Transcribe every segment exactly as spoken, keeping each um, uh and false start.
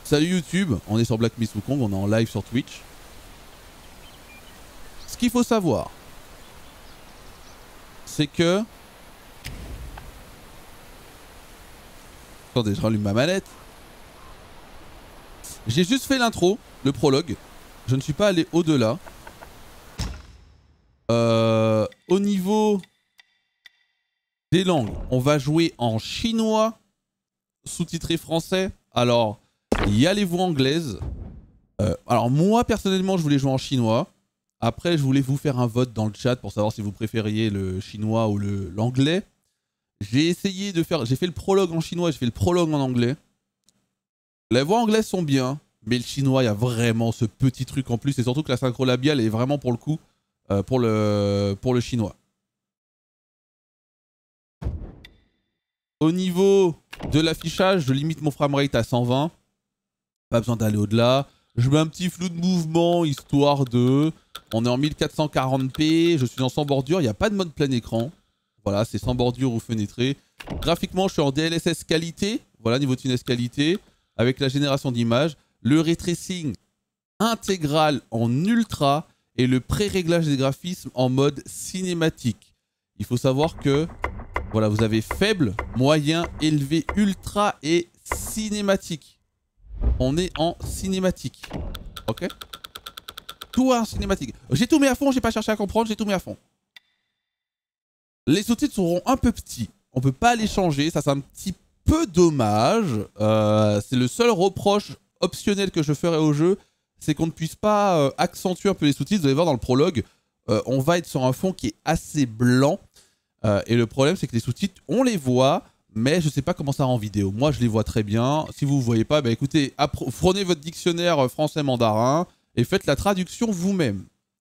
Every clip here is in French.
Salut YouTube, on est sur Black Myth Wukong, on est en live sur Twitch. Ce qu'il faut savoir, c'est que... Attendez, je rallume ma manette. J'ai juste fait l'intro, le prologue. Je ne suis pas allé au-delà. Euh, au niveau des langues, on va jouer en chinois, sous-titré français. Alors, il y a les voix anglaises. Euh, alors moi, personnellement, je voulais jouer en chinois. Après, je voulais vous faire un vote dans le chat pour savoir si vous préfériez le chinois ou le l'anglais. J'ai essayé de faire... J'ai fait le prologue en chinois et j'ai fait le prologue en anglais. Les voix anglaises sont bien, mais le chinois, il y a vraiment ce petit truc en plus. Et surtout que la synchro labiale est vraiment pour le coup, euh, pour, le, pour le chinois. Au niveau de l'affichage, je limite mon framerate à cent vingt. Pas besoin d'aller au-delà. Je mets un petit flou de mouvement, histoire de... On est en mille quatre cent quarante p, je suis en sans bordure, il n'y a pas de mode plein écran. Voilà, c'est sans bordure ou fenêtré. Graphiquement, je suis en D L S S qualité. Voilà, niveau de finesse qualité. Avec la génération d'images. Le ray tracing intégral en ultra. Et le pré-réglage des graphismes en mode cinématique. Il faut savoir que... Voilà, vous avez faible, moyen, élevé, ultra et cinématique. On est en cinématique. Ok? Tout en cinématique. J'ai tout mis à fond, j'ai pas cherché à comprendre, j'ai tout mis à fond. Les sous-titres seront un peu petits. On peut pas les changer, ça c'est un petit peu dommage. Euh, c'est le seul reproche optionnel que je ferai au jeu, c'est qu'on ne puisse pas euh, accentuer un peu les sous-titres. Vous allez voir dans le prologue, euh, on va être sur un fond qui est assez blanc. Euh, et le problème c'est que les sous-titres, on les voit, mais je sais pas comment ça rend vidéo. Moi je les vois très bien. Si vous ne voyez pas, bah écoutez, prenez votre dictionnaire français-mandarin et faites la traduction vous-même.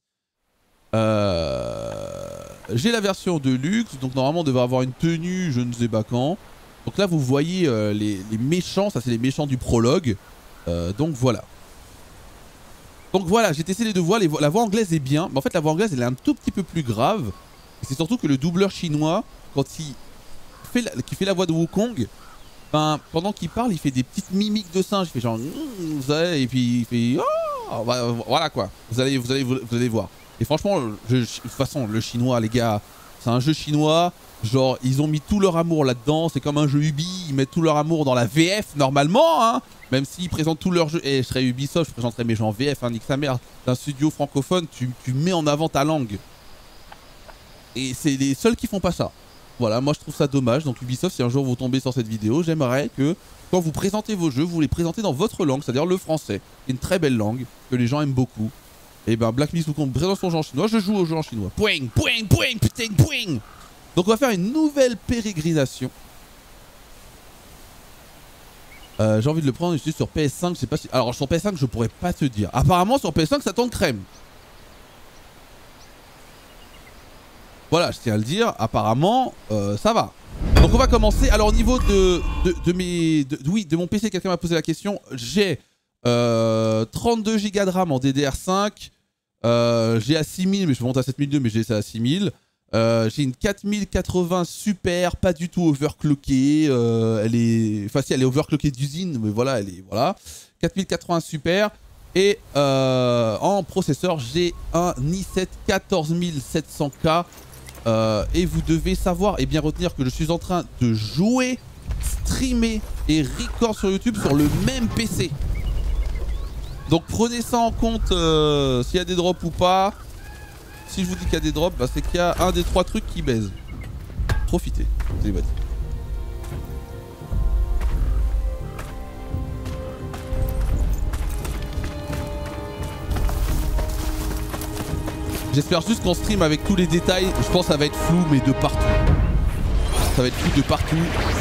Euh... J'ai la version de luxe, donc normalement on devrait avoir une tenue, je ne sais pas quand. Donc là vous voyez euh, les, les méchants, ça c'est les méchants du prologue. Euh, donc voilà. Donc voilà, j'ai testé les deux voix, les vo la voix anglaise est bien, mais en fait la voix anglaise elle est un tout petit peu plus grave. Et c'est surtout que le doubleur chinois, quand il fait la, qui fait la voix de Wukong, ben, pendant qu'il parle, il fait des petites mimiques de singe, il fait genre... Vous savez, et puis il fait... Oh, voilà quoi, vous allez, vous allez, vous allez voir. Et franchement, je, de toute façon, le chinois, les gars, c'est un jeu chinois. Genre, ils ont mis tout leur amour là-dedans. C'est comme un jeu Ubi. Ils mettent tout leur amour dans la V F, normalement. Hein, même s'ils présentent tout leur jeu. Et je serais Ubisoft, je présenterais mes jeux en V F. Hein, nique sa mère. D'un studio francophone, tu, tu mets en avant ta langue. Et c'est les seuls qui font pas ça. Voilà, moi je trouve ça dommage. Donc Ubisoft, si un jour vous tombez sur cette vidéo, j'aimerais que quand vous présentez vos jeux, vous les présentez dans votre langue, c'est-à-dire le français. Une très belle langue que les gens aiment beaucoup. Et ben Black Myth Wukong présente son jeu en chinois, je joue au jeu en chinois. Pouing, pouing, pouing, putain, pouing. Donc on va faire une nouvelle pérégrination. Euh, J'ai envie de le prendre ici sur P S cinq, je sais pas si... Alors sur P S cinq je pourrais pas te dire. Apparemment sur P S cinq ça tourne crème. Voilà, je tiens à le dire, apparemment euh, ça va. Donc on va commencer. Alors au niveau de, de, de mes... De, oui, de mon P C, quelqu'un m'a posé la question. J'ai euh, trente-deux gigas de RAM en D D R cinq. Euh, j'ai à six mille, mais je monte à sept mille deux, mais j'ai ça à six mille. Euh, j'ai une quatre mille quatre-vingts super, pas du tout overclockée. Euh, elle est, enfin si elle est overclockée d'usine, mais voilà, elle est voilà. quatre mille quatre-vingts super. Et euh, en processeur, j'ai un i sept quatorze mille sept cents K. Euh, et vous devez savoir et bien retenir que je suis en train de jouer, streamer et record sur YouTube sur le même P C. Donc prenez ça en compte euh, s'il y a des drops ou pas. Si je vous dis qu'il y a des drops, bah, c'est qu'il y a un des trois trucs qui baise. Profitez, c'est parti. J'espère juste qu'on stream avec tous les détails. Je pense que ça va être flou, mais de partout. Ça va être flou de partout.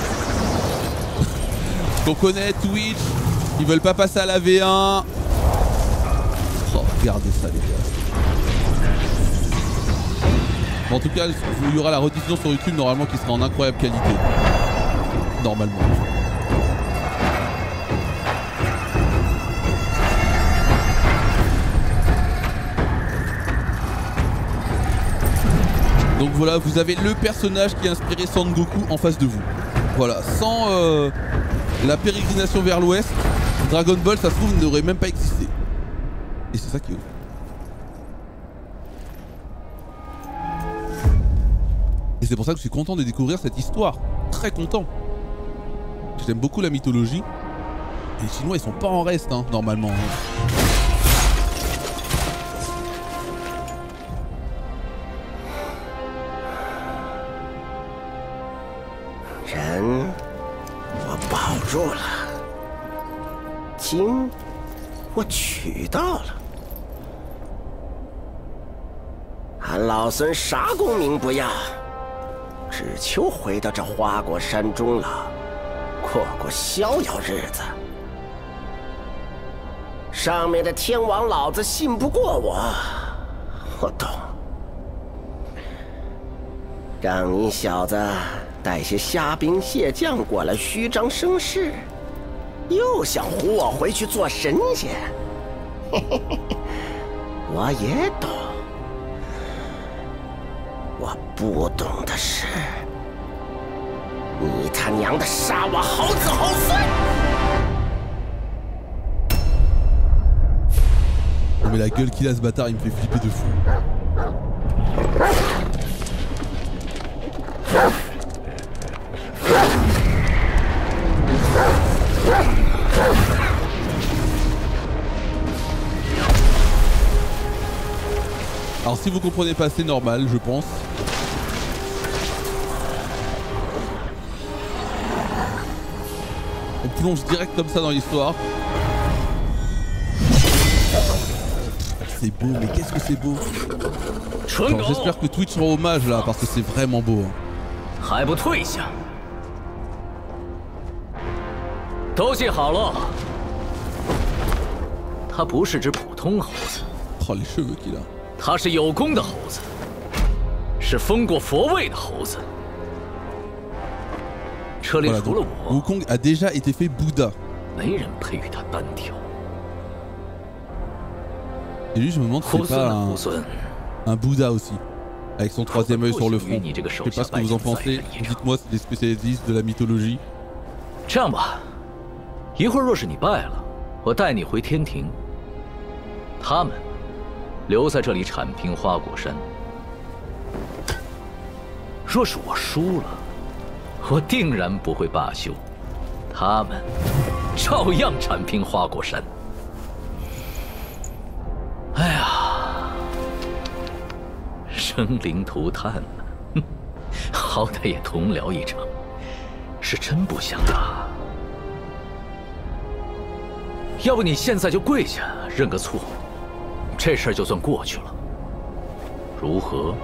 On connaît Twitch. Ils veulent pas passer à la V un. Oh, regardez ça, les gars. Bon, en tout cas, il y aura la rediffusion sur YouTube normalement qui sera en incroyable qualité. Normalement. Donc voilà, vous avez le personnage qui a inspiré Son Goku en face de vous. Voilà, sans euh, la pérégrination vers l'ouest, Dragon Ball, ça se trouve, n'aurait même pas existé. Et c'est ça qui est ouf. Et c'est pour ça que je suis content de découvrir cette histoire. Très content. J'aime beaucoup la mythologie. Et les Chinois, ils sont pas en reste, hein, normalement. 人，我保住了；金，我取到了。俺老孙啥功名不要，只求回到这花果山中了，过过逍遥日子。上面的天王老子信不过我，我懂。让你小子带些虾兵蟹将过来虚张声势，又想唬我回去做神仙。嘿嘿嘿嘿，我也懂。我不懂的是，你他娘的杀我好子好孙！ Non mais la gueule qu'il a ce bâtard, il me fait flipper de fou. Alors si vous comprenez pas, c'est normal, je pense. On plonge direct comme ça dans l'histoire. C'est beau, mais qu'est-ce que c'est beau. J'espère que Twitch rend hommage là, parce que c'est vraiment beau. 还不退下！都记好了，他不是只普通猴子。 Oh les cheveux qu'il a. 他是有功的猴子，是封过佛位的猴子。这里 Voilà, 除了 donc, 我， Wukong a déjà été fait Bouddha. 没人配与他单挑。 Et lui, je me demande si c'est pas un, un Bouddha aussi, avec son troisième œil sur le front. Je sais pas ce que vous en pensez. Dites-moi, c'est des spécialistes de la mythologie. 这样吧，一会儿若是你败了，我带你回天庭。他们留在这里铲平花果山。若是我输了，我定然不会罢休，他们照样铲平花果山。 哎呀，生灵涂炭呢，好歹也同僚一场，是真不想打。要不你现在就跪下认个错，这事儿就算过去了，如何？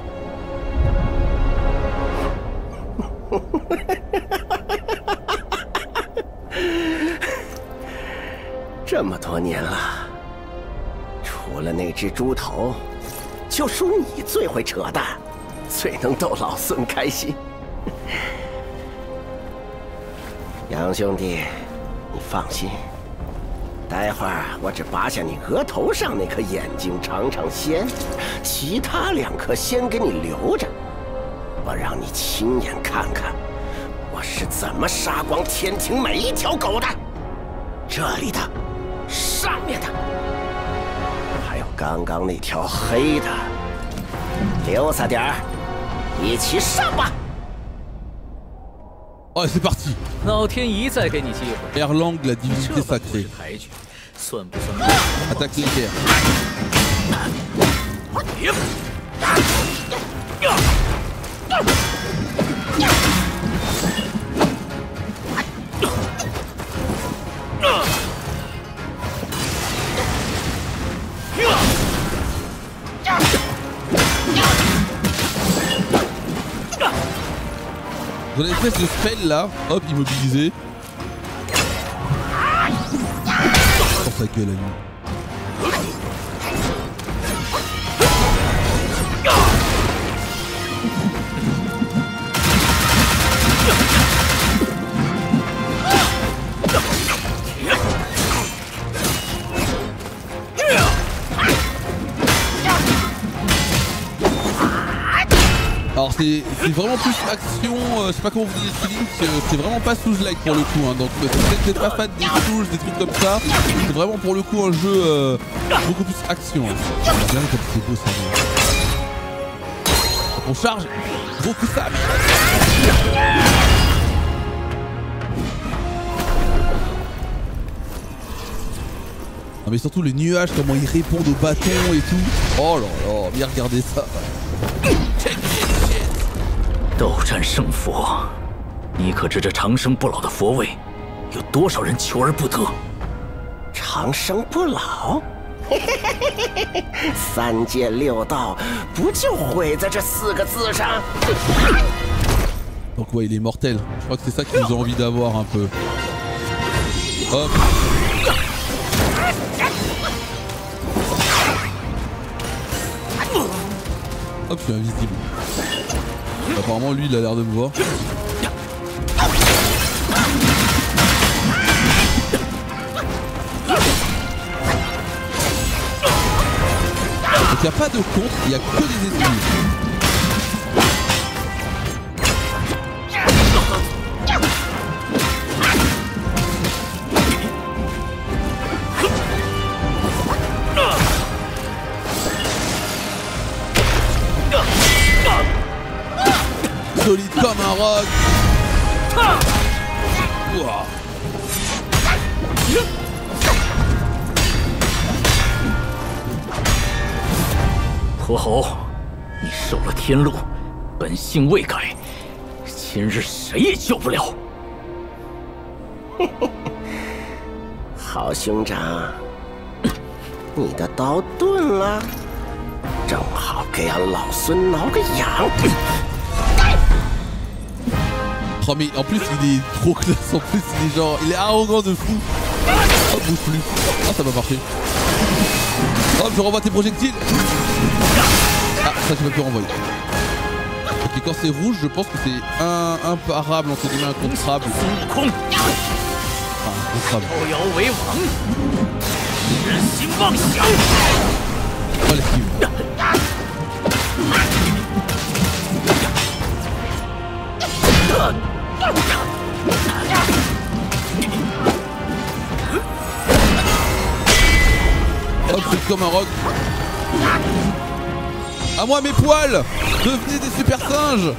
这么多年了。 除了那只猪头，就属你最会扯淡，最能逗老孙开心。杨兄弟，你放心，待会儿我只拔下你额头上那颗眼睛尝尝鲜，其他两颗先给你留着，我让你亲眼看看我是怎么杀光天庭每一条狗的，这里的，上面的。 刚刚那条黑的，留下点儿，一起上吧！ Oh, c'est parti! 老天一再给你机会。 Erlang, la divinité sacrée. 算不算？ Attaque l'éclair. Dans l'espèce de spell là, hop, immobilisé. Oh sa gueule à lui. Alors Alors c'est vraiment plus action, euh, je sais pas comment vous dites, Link, c'est vraiment pas Souls-like pour le coup, hein, donc si vous n'êtes pas fan des Souls, des trucs comme ça, c'est vraiment pour le coup un jeu euh, beaucoup plus action. Hein. Regardez comme c'est beau ça. Donc on charge, gros coup de sable. Non mais surtout les nuages, comment ils répondent aux bâtons et tout. Oh là là, bien regardez ça. 斗战胜佛，你可知这长生不老的佛位，有多少人求而不得？ 长生不老，三界六道不就毁在这四个字上？ Donc ouais, il est mortel. Je crois que c'est ça qu'ils ont envie d'avoir un peu. Hop. Hop, je suis invisible. Apparemment, lui, il a l'air de me voir. Donc il n'y a pas de contre, il n'y a que des esquives. Solide comme un roc. Wow. 驼猴，你受了天禄，本性未改，今日谁也救不了。 好兄长，你的刀钝了，正好给俺老孙挠个痒。 Oh mais en plus il est trop classe, en plus il est genre, il est arrogant de fou. Oh bouge plus. Ah ça va marcher. Hop je renvoie tes projectiles. Ah ça j'ai pas pu renvoyer. Ok quand c'est rouge je pense que c'est un imparable entre guillemets incontrable. Enfin incontrable. Oh l'esquive. Hop, c'est comme un roc. À moi mes poils. Devenez des super singes.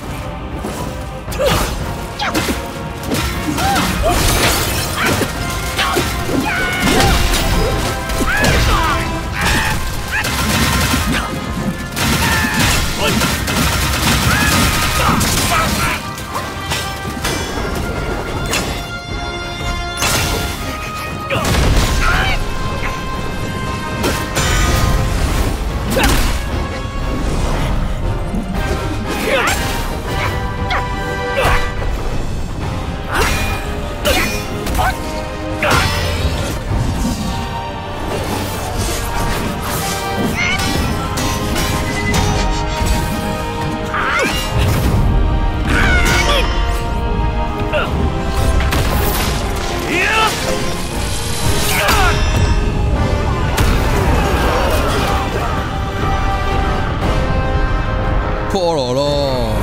Oh là là.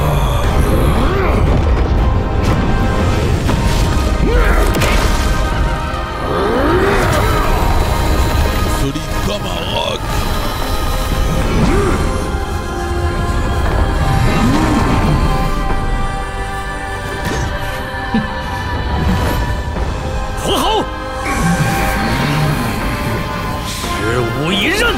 Solide comme un roc. 驼猴，十无一刃。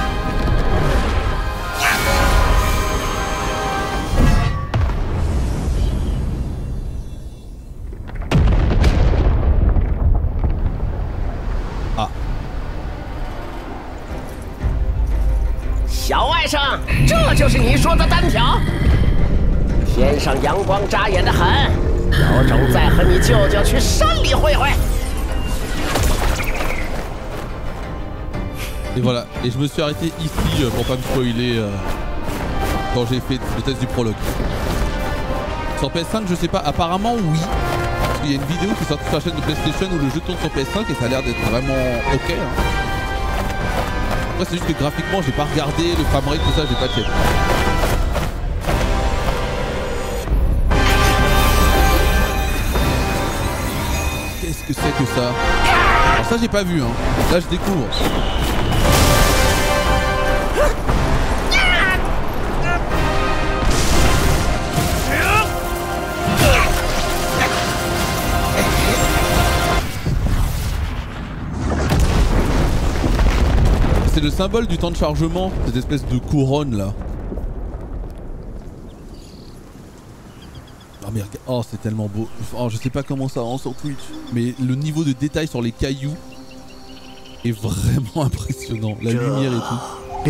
小外甥，这就是你说的单挑？天上阳光扎眼的很，有种再和你舅舅去山里会会。 Et voilà, et je me suis arrêté ici pour pas me spoiler euh, quand j'ai fait le test du prologue. Sur P S cinq, je sais pas, apparemment oui. Parce qu'il y a une vidéo qui est sortie sur la chaîne de PlayStation où le jeu tourne sur P S cinq et ça a l'air d'être vraiment ok. Hein. Après c'est juste que graphiquement j'ai pas regardé, le framerate tout ça j'ai pas checké. Qu'est-ce que c'est que ça? Alors ça j'ai pas vu hein. Là je découvre. C'est le symbole du temps de chargement, cette espèce de couronne là. Oh merde, oh c'est tellement beau. Oh, je sais pas comment ça rend sur Twitch, mais le niveau de détail sur les cailloux est vraiment impressionnant. La lumière et tout. Ah,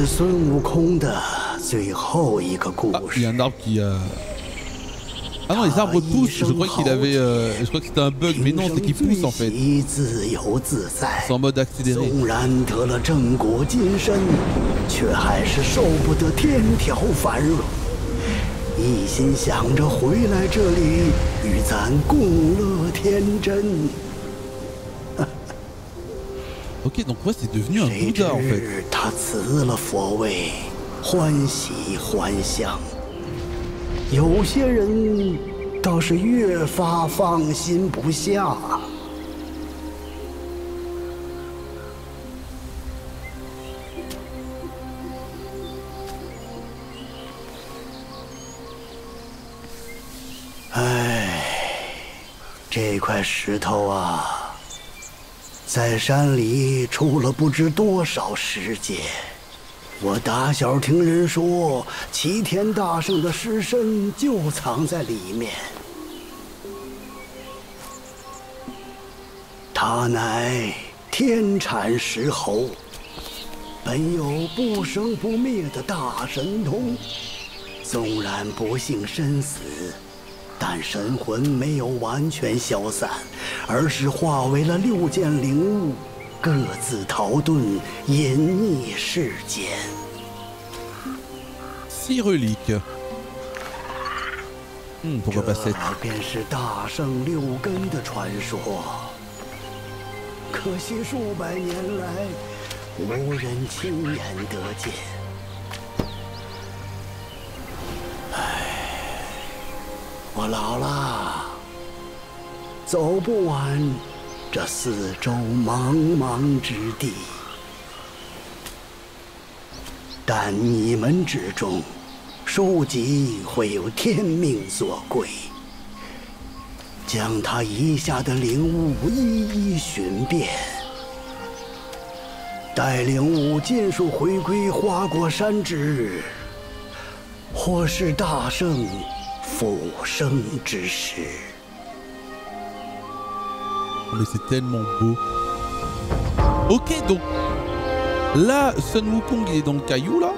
il y a un arbre qui a... Ah non, les arbres poussent. Je crois qu'il avait... Euh... Je crois que c'était un bug, mais non, c'est qu'il pousse en fait. C'est en mode accéléré. Ok, donc ouais, c'est devenu un Bouddha en fait. 哎，这块石头啊，在山里出了不知多少世界。我打小听人说，齐天大圣的尸身就藏在里面。他乃天产石猴，本有不生不灭的大神通，纵然不幸身死。 但神魂没有完全消散，而是化为了六件灵物，各自逃遁，隐匿世间。 Six reliques. Hmm, pourquoi pas sept? 这便是大圣六根的传说。可惜数百年来，无人亲眼得见。 我老了，走不完这四周茫茫之地。但你们之中，书籍会有天命所归，将他遗下的灵物一一寻遍，待灵物尽数回归花果山之日，或是大圣 复生之时。 Mais c'est tellement beau. Ok, donc là, Sun Wukong il est dans le caillou là.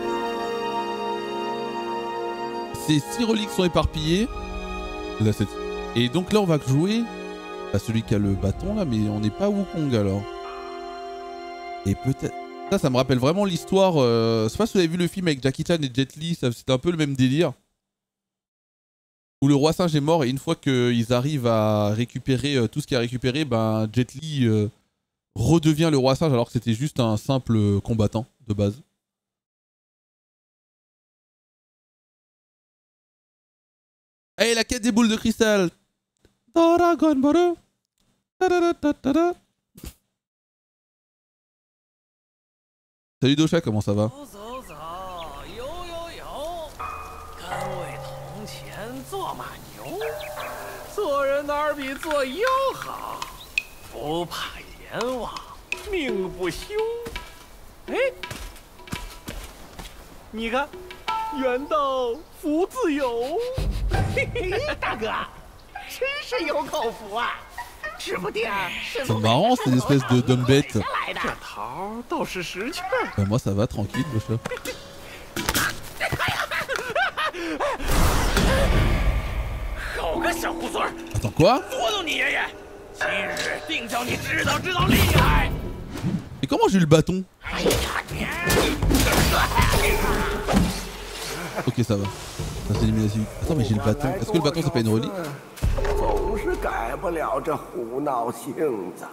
Ces six reliques sont éparpillées. Là, et donc là, on va jouer à celui qui a le bâton là, mais on n'est pas Wukong alors. Et peut-être. Ça, ça me rappelle vraiment l'histoire. Euh... Je sais pas si vous avez vu le film avec Jackie Chan et Jet Li, c'était un peu le même délire. Où le roi singe est mort et une fois qu'ils arrivent à récupérer euh, tout ce qu'il a récupéré, ben Jet Li euh, redevient le roi singe alors que c'était juste un simple combattant de base. Hey, la quête des boules de cristal. Dragon Ball. Salut Dosha, comment ça va? 做人哪儿比做妖好？不怕阎王，命不休。哎，你看，远道福自有。嘿嘿，大哥，真是有口福啊！指不定是 C'est marrant, c'est une espèce de dumb bête. 这桃倒是识趣。 Ben moi ça va, tranquille, Dosha. 好个小猢狲儿！ Attends, quoi? 捉弄你爷爷！今日定叫你知道知道厉害！ Et comment j'ai eu le bâton? Ok, ça va. Ça c'est élimination. Attends, mais j'ai le bâton. Est-ce que le bâton c'est pas une relique? 总是改不了这胡闹性子。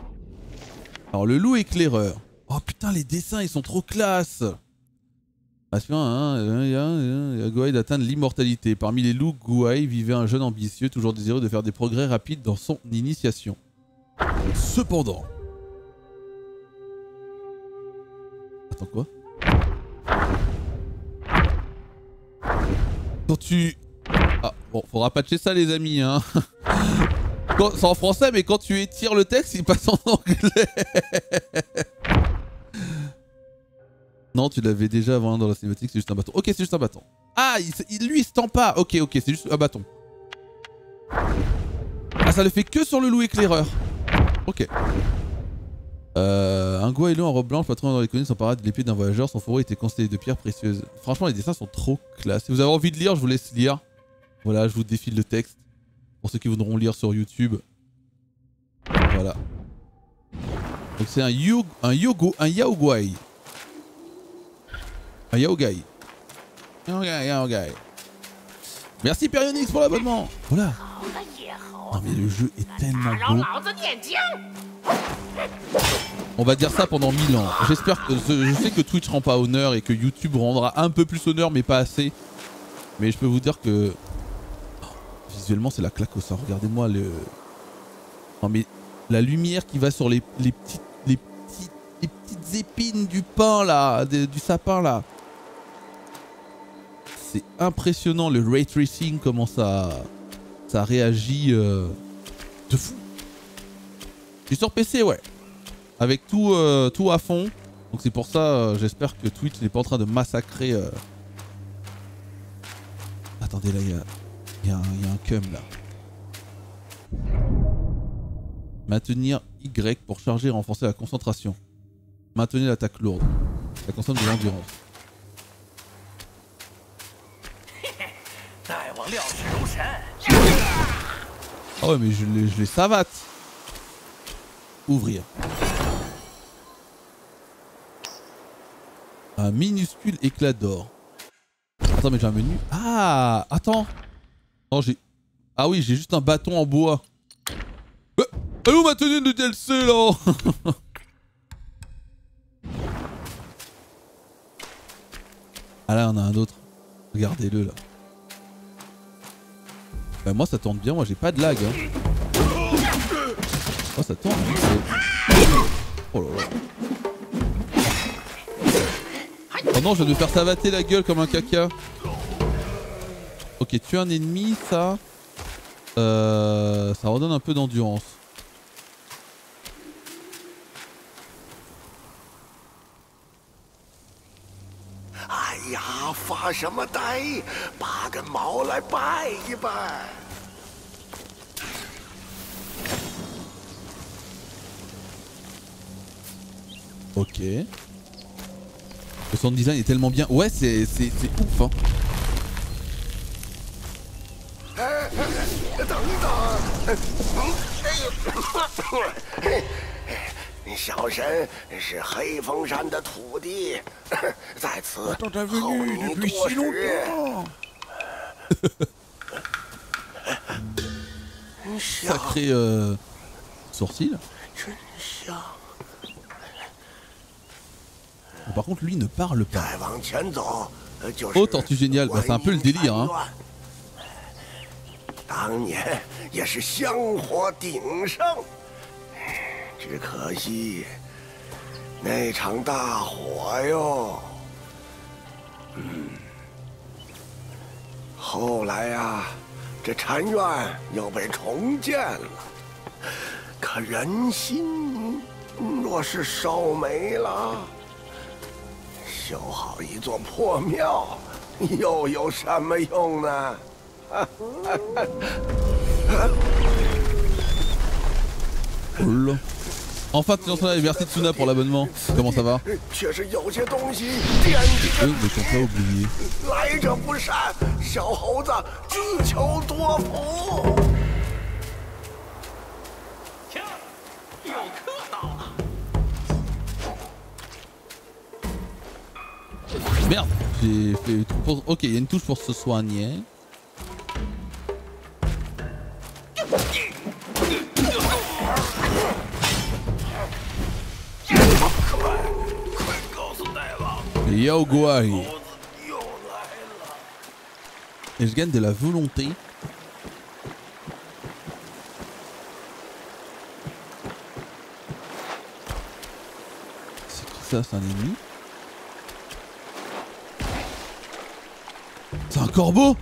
Alors le loup éclaireur. Oh putain, les dessins ils sont trop classe. Aspirant à Gouaï d'atteindre l'immortalité. Parmi les loups, Gouaï vivait un jeune ambitieux, toujours désireux de faire des progrès rapides dans son initiation. Cependant... Attends quoi? Quand tu... Ah, bon, faudra patcher ça les amis, hein. C'est en français, mais quand tu étires le texte, il passe en anglais. Non, tu l'avais déjà avant dans la cinématique, c'est juste un bâton. Ok, c'est juste un bâton. Ah, il, il, lui, il se tend pas. Ok, ok, c'est juste un bâton. Ah, ça le fait que sur le loup éclaireur. Ok. Euh, un goéland en robe blanche, patron dans les collines, s'empara de l'épée d'un voyageur. Son fourreau était constellé de pierres précieuses. Franchement, les dessins sont trop classe. Si vous avez envie de lire, je vous laisse lire. Voilà, je vous défile le texte. Pour ceux qui voudront lire sur YouTube. Voilà. Donc c'est un Yogo, un Yogo, un Yaoguai. Un Yaogai. Yaogai, Yaogai. Merci Perionix pour l'abonnement. Voilà. Non mais le jeu est tellement beau. On va dire ça pendant mille ans. J'espère que... Je sais que Twitch rend pas honneur et que YouTube rendra un peu plus honneur mais pas assez. Mais je peux vous dire que... Visuellement c'est la claque au sang. Regardez-moi le... Non mais la lumière qui va sur les, les, petites, les, petites, les petites épines du pain là, de, du sapin là. C'est impressionnant le ray tracing, comment ça, ça réagit euh, de fou. Je suis sur P C, ouais. Avec tout, euh, tout à fond. Donc c'est pour ça, euh, j'espère que Twitch n'est pas en train de massacrer... Euh... Attendez, là, il y a, y, a y a un cum là. Maintenir Y pour charger et renforcer la concentration. Maintenez l'attaque lourde. Ça consomme de l'endurance. Ah ouais mais je les, je les savate. Ouvrir. Un minuscule éclat d'or. Attends mais j'ai un menu. Ah attends. Non j'ai... Ah oui j'ai juste un bâton en bois. Euh, allô ma tenue de D L C là. Ah là on a un autre. Regardez-le là. Bah moi ça tourne bien, moi j'ai pas de lag hein. Oh ça tourne. Oh là là. Oh non je vais me faire savater la gueule comme un caca. Ok tuer un ennemi ça. Euh, ça redonne un peu d'endurance. Eh呀，发什么呆？拔根毛来拜一拜。 Ok. Le sound design est tellement bien. Ouais, c'est c'est ouf hein. 等等，小神是黑风山的土地，在此候你多时。 Sacré euh, sourcil. Par contre, lui ne parle pas. Oh, tortue géniale. Bah, c'est un peu le délire, hein. 当年也是香火鼎盛，只可惜那场大火哟。嗯，后来呀，这禅院又被重建了，可人心若是烧没了，修好一座破庙又有什么用呢？ Oh là. Enfin tu lances la merci Tsuna pour l'abonnement. Comment ça va? Oui, mais t'as pas oublié. Merde, j'ai fait... Ok, il y a une touche pour se soigner. Yaoguai. Et je gagne de la volonté. C'est qui ça? C'est un ennemi? C'est un corbeau?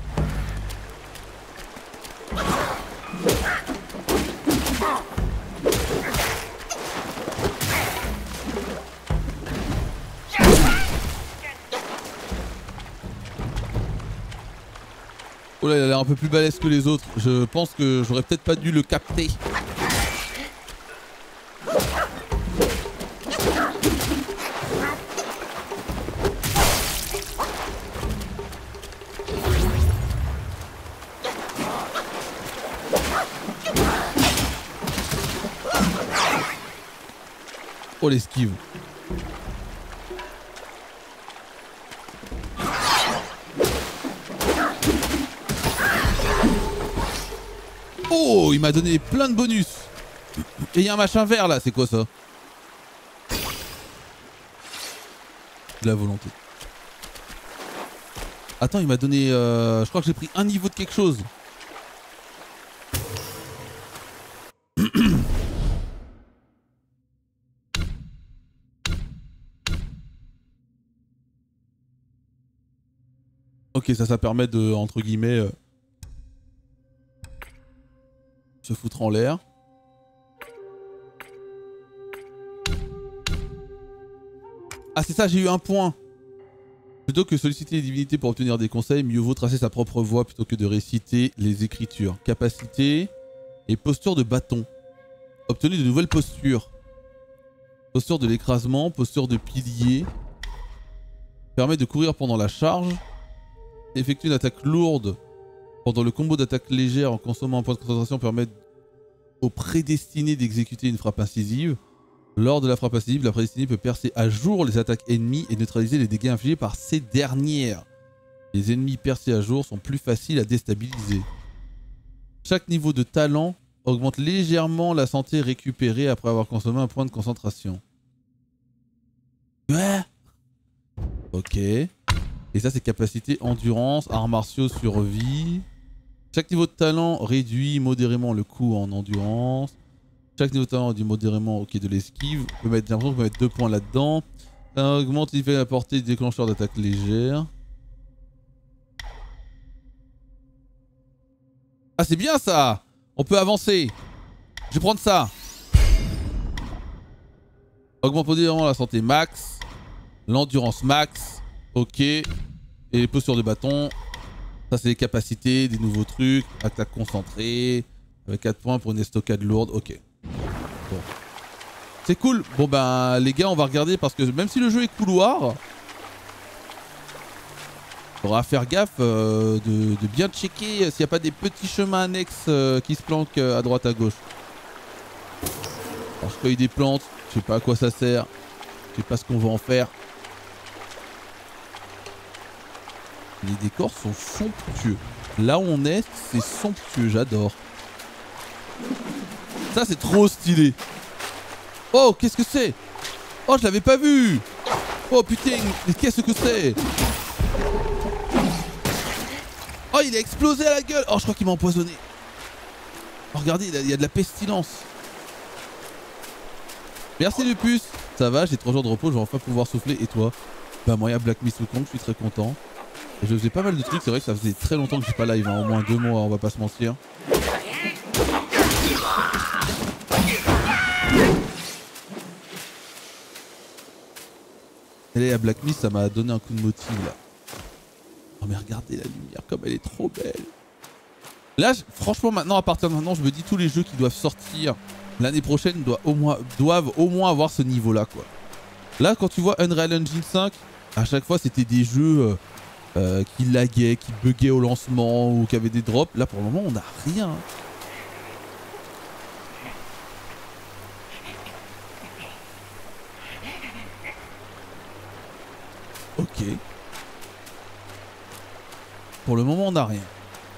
Oh là, il a l'air un peu plus balèze que les autres. Je pense que j'aurais peut-être pas dû le capter. Oh l'esquive. Oh, il m'a donné plein de bonus. Et il y a un machin vert là, c'est quoi ça? De la volonté. Attends, il m'a donné... Euh, je crois que j'ai pris un niveau de quelque chose. Ok, ça, ça permet de, entre guillemets... Euh, se foutre en l'air. Ah c'est ça, j'ai eu un point. Plutôt que solliciter les divinités pour obtenir des conseils, mieux vaut tracer sa propre voie plutôt que de réciter les écritures. Capacité et posture de bâton. Obtenir de nouvelles postures. Posture de l'écrasement, posture de pilier. Permet de courir pendant la charge. Effectuer une attaque lourde pendant le combo d'attaque légère en consommant un point de concentration permet au prédestiné d'exécuter une frappe incisive. Lors de la frappe incisive, la prédestinée peut percer à jour les attaques ennemies et neutraliser les dégâts infligés par ces dernières. Les ennemis percés à jour sont plus faciles à déstabiliser. Chaque niveau de talent augmente légèrement la santé récupérée après avoir consommé un point de concentration. Ouais. Ok. Et ça c'est capacité endurance, arts martiaux, survie. Chaque niveau de talent réduit modérément le coût en endurance. Chaque niveau de talent réduit modérément ok, de l'esquive. On peut mettre, j'ai l'impression qu'on peut mettre deux points là-dedans. Ça augmente l'effet de la portée déclencheur d'attaque légère. Ah c'est bien ça. On peut avancer. Je vais prendre ça. Augmente modérément la santé max. L'endurance max. Ok. Et les postures de bâton. Ça c'est les capacités, des nouveaux trucs, attaque concentrée, avec quatre points pour une estocade lourde, ok. Bon. C'est cool. Bon ben les gars on va regarder parce que même si le jeu est couloir, on va faire gaffe euh, de, de bien checker s'il n'y a pas des petits chemins annexes euh, qui se planquent euh, à droite à gauche. Alors je cueille des plantes, je sais pas à quoi ça sert, je sais pas ce qu'on va en faire. Les décors sont somptueux. Là où on est, c'est somptueux, j'adore. Ça, c'est trop stylé. Oh, qu'est-ce que c'est? Oh, je l'avais pas vu. Oh, putain, qu'est-ce que c'est? Oh, il a explosé à la gueule. Oh, je crois qu'il m'a empoisonné. Oh, regardez, il y a de la pestilence. Merci Lupus. Ça va, j'ai trois jours de repos, je vais enfin pouvoir souffler. Et toi? Bah moi, il y a Black Myth Wukong, je suis très content. Et je faisais pas mal de trucs, c'est vrai que ça faisait très longtemps que j'ai pas live, hein, au moins deux mois, on va pas se mentir. Et là, à Black Myth, ça m'a donné un coup de motive là. Oh mais regardez la lumière comme elle est trop belle. Là, franchement, maintenant, à partir de maintenant, je me dis tous les jeux qui doivent sortir l'année prochaine doivent au moins, doivent au moins avoir ce niveau là quoi. Là, quand tu vois Unreal Engine cinq, à chaque fois c'était des jeux euh, euh, qui laguaient, qui buguaient au lancement ou qui avaient des drops. Là, pour le moment, on n'a rien. Ok. Pour le moment, on n'a rien.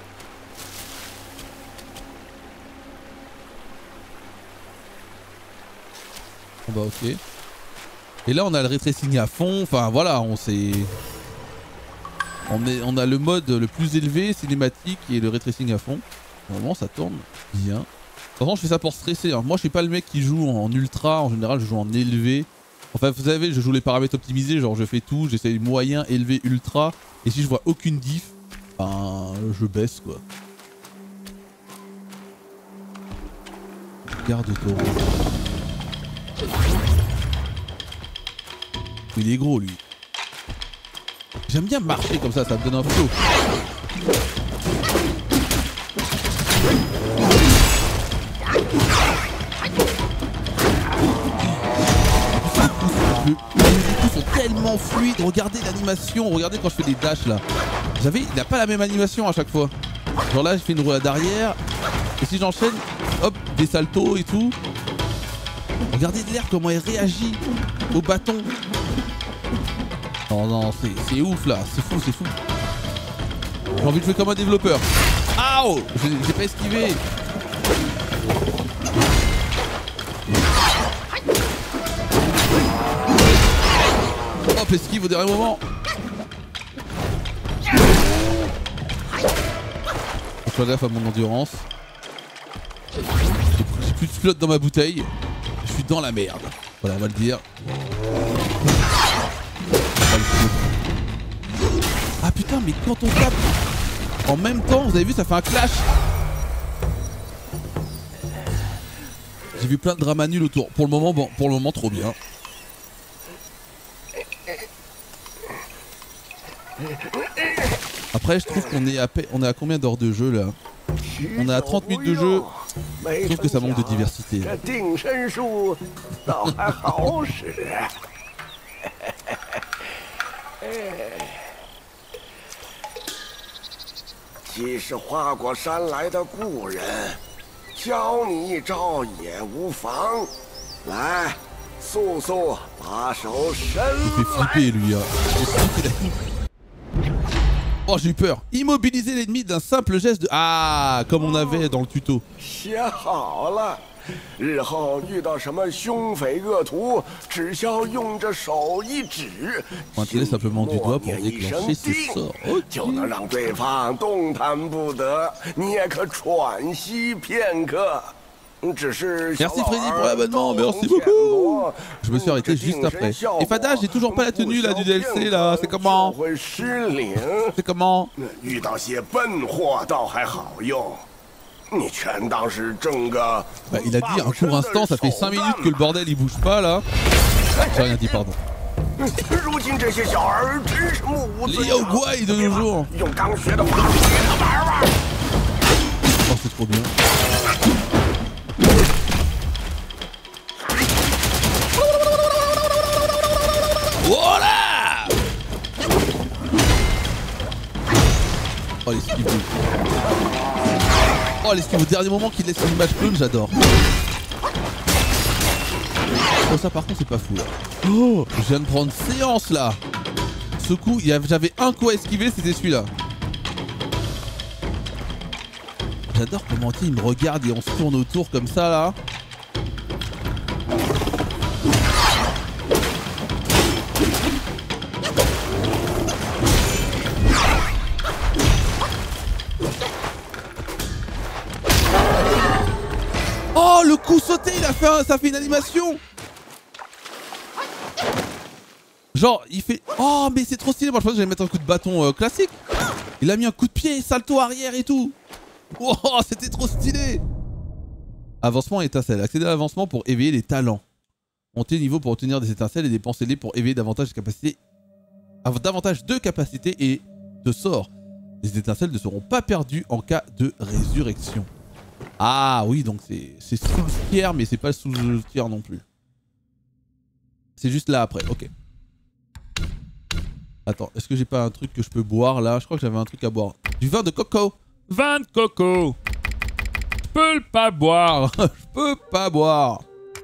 Bon bah ok. Et là on a le ray tracing à fond, enfin voilà, on s'est... On, est, on a le mode le plus élevé, cinématique et le ray tracing à fond. Normalement ça tourne bien. De toute façon je fais ça pour stresser, hein. Moi je suis pas le mec qui joue en ultra, en général je joue en élevé. Enfin vous savez, je joue les paramètres optimisés, genre je fais tout, j'essaye moyen, élevé, ultra. Et si je vois aucune diff, ben je baisse quoi. Garde taureau. Il est gros lui. J'aime bien marcher comme ça, ça me donne un flow. Le, les coups sont tellement fluides. Regardez l'animation, regardez quand je fais des dashs là. Vous savez, il n'a pas la même animation à chaque fois. Genre là, je fais une roulade arrière. Et si j'enchaîne, hop, des saltos et tout. Regardez de l'air comment il réagit au bâton. Non, non, c'est ouf là, c'est fou, c'est fou. J'ai envie de jouer comme un développeur. Aouh, j'ai pas esquivé. Hop, esquive au dernier moment. Je fais gaffe à mon endurance. J'ai plus de flotte dans ma bouteille. Je suis dans la merde. Voilà, on va le dire. Ah putain, mais quand on tape en même temps, vous avez vu, ça fait un clash. J'ai vu plein de dramas nuls autour. Pour le moment, bon, pour le moment, trop bien. Après, je trouve qu'on est à on est à combien d'heures de jeu là? On est à trente minutes de jeu. Je trouve que ça manque de diversité. 既是花果山来的故人，教你一招也无妨。来，速速把手伸来。 Il fait flipper lui. Hein. Oh, j'ai eu peur. Immobiliser l'ennemi d'un simple geste de... Ah, comme on avait dans le tuto. 写好了。 日后遇到什么凶匪恶徒，只需用着手一指， Pointer simplement du doigt pour déclencher ses sorts. Okay. 就能让对方动弹不得，你也可喘息片刻。只是 Merci Freddy pour l'abonnement, merci beaucoup. Je me suis arrêté juste après. Et Fada, j'ai toujours pas la tenue là du D L C là, c'est comment? C'est comment? 遇到些笨货倒还好用。 Bah, il a dit un court instant, ça fait cinq minutes que le bordel il bouge pas là. J'ai rien dit, pardon. Les Yaoguai de nos jours. Oh, c'est trop bien. Voilà. Oh, les skis. Oh, l'esquive au dernier moment qui laisse une image clone, j'adore. Oh, ça par contre c'est pas fou là. Oh, je viens de prendre séance là. Ce coup, j'avais un coup à esquiver, c'était celui-là. J'adore comment il me regarde et on se tourne autour comme ça là. Oh, le coup sauté, il a fait un, ça fait une animation. Genre, il fait... Oh, mais c'est trop stylé. Moi, je pensais que j'allais mettre un coup de bâton euh, classique. Il a mis un coup de pied, salto arrière et tout. Oh, c'était trop stylé. Avancement et étincelle. Accéder à l'avancement pour éveiller les talents. Monter niveau pour obtenir des étincelles et dépenser-les pour éveiller davantage de capacités. Davantage de capacités et de sorts. Les étincelles ne seront pas perdues en cas de résurrection. Ah oui, donc c'est sous le tiers, mais c'est pas sous le tiers non plus. C'est juste là après, ok. Attends, est-ce que j'ai pas un truc que je peux boire là? Je crois que j'avais un truc à boire. Du vin de coco. Vin de coco. Je peux pas boire. Je peux pas boire.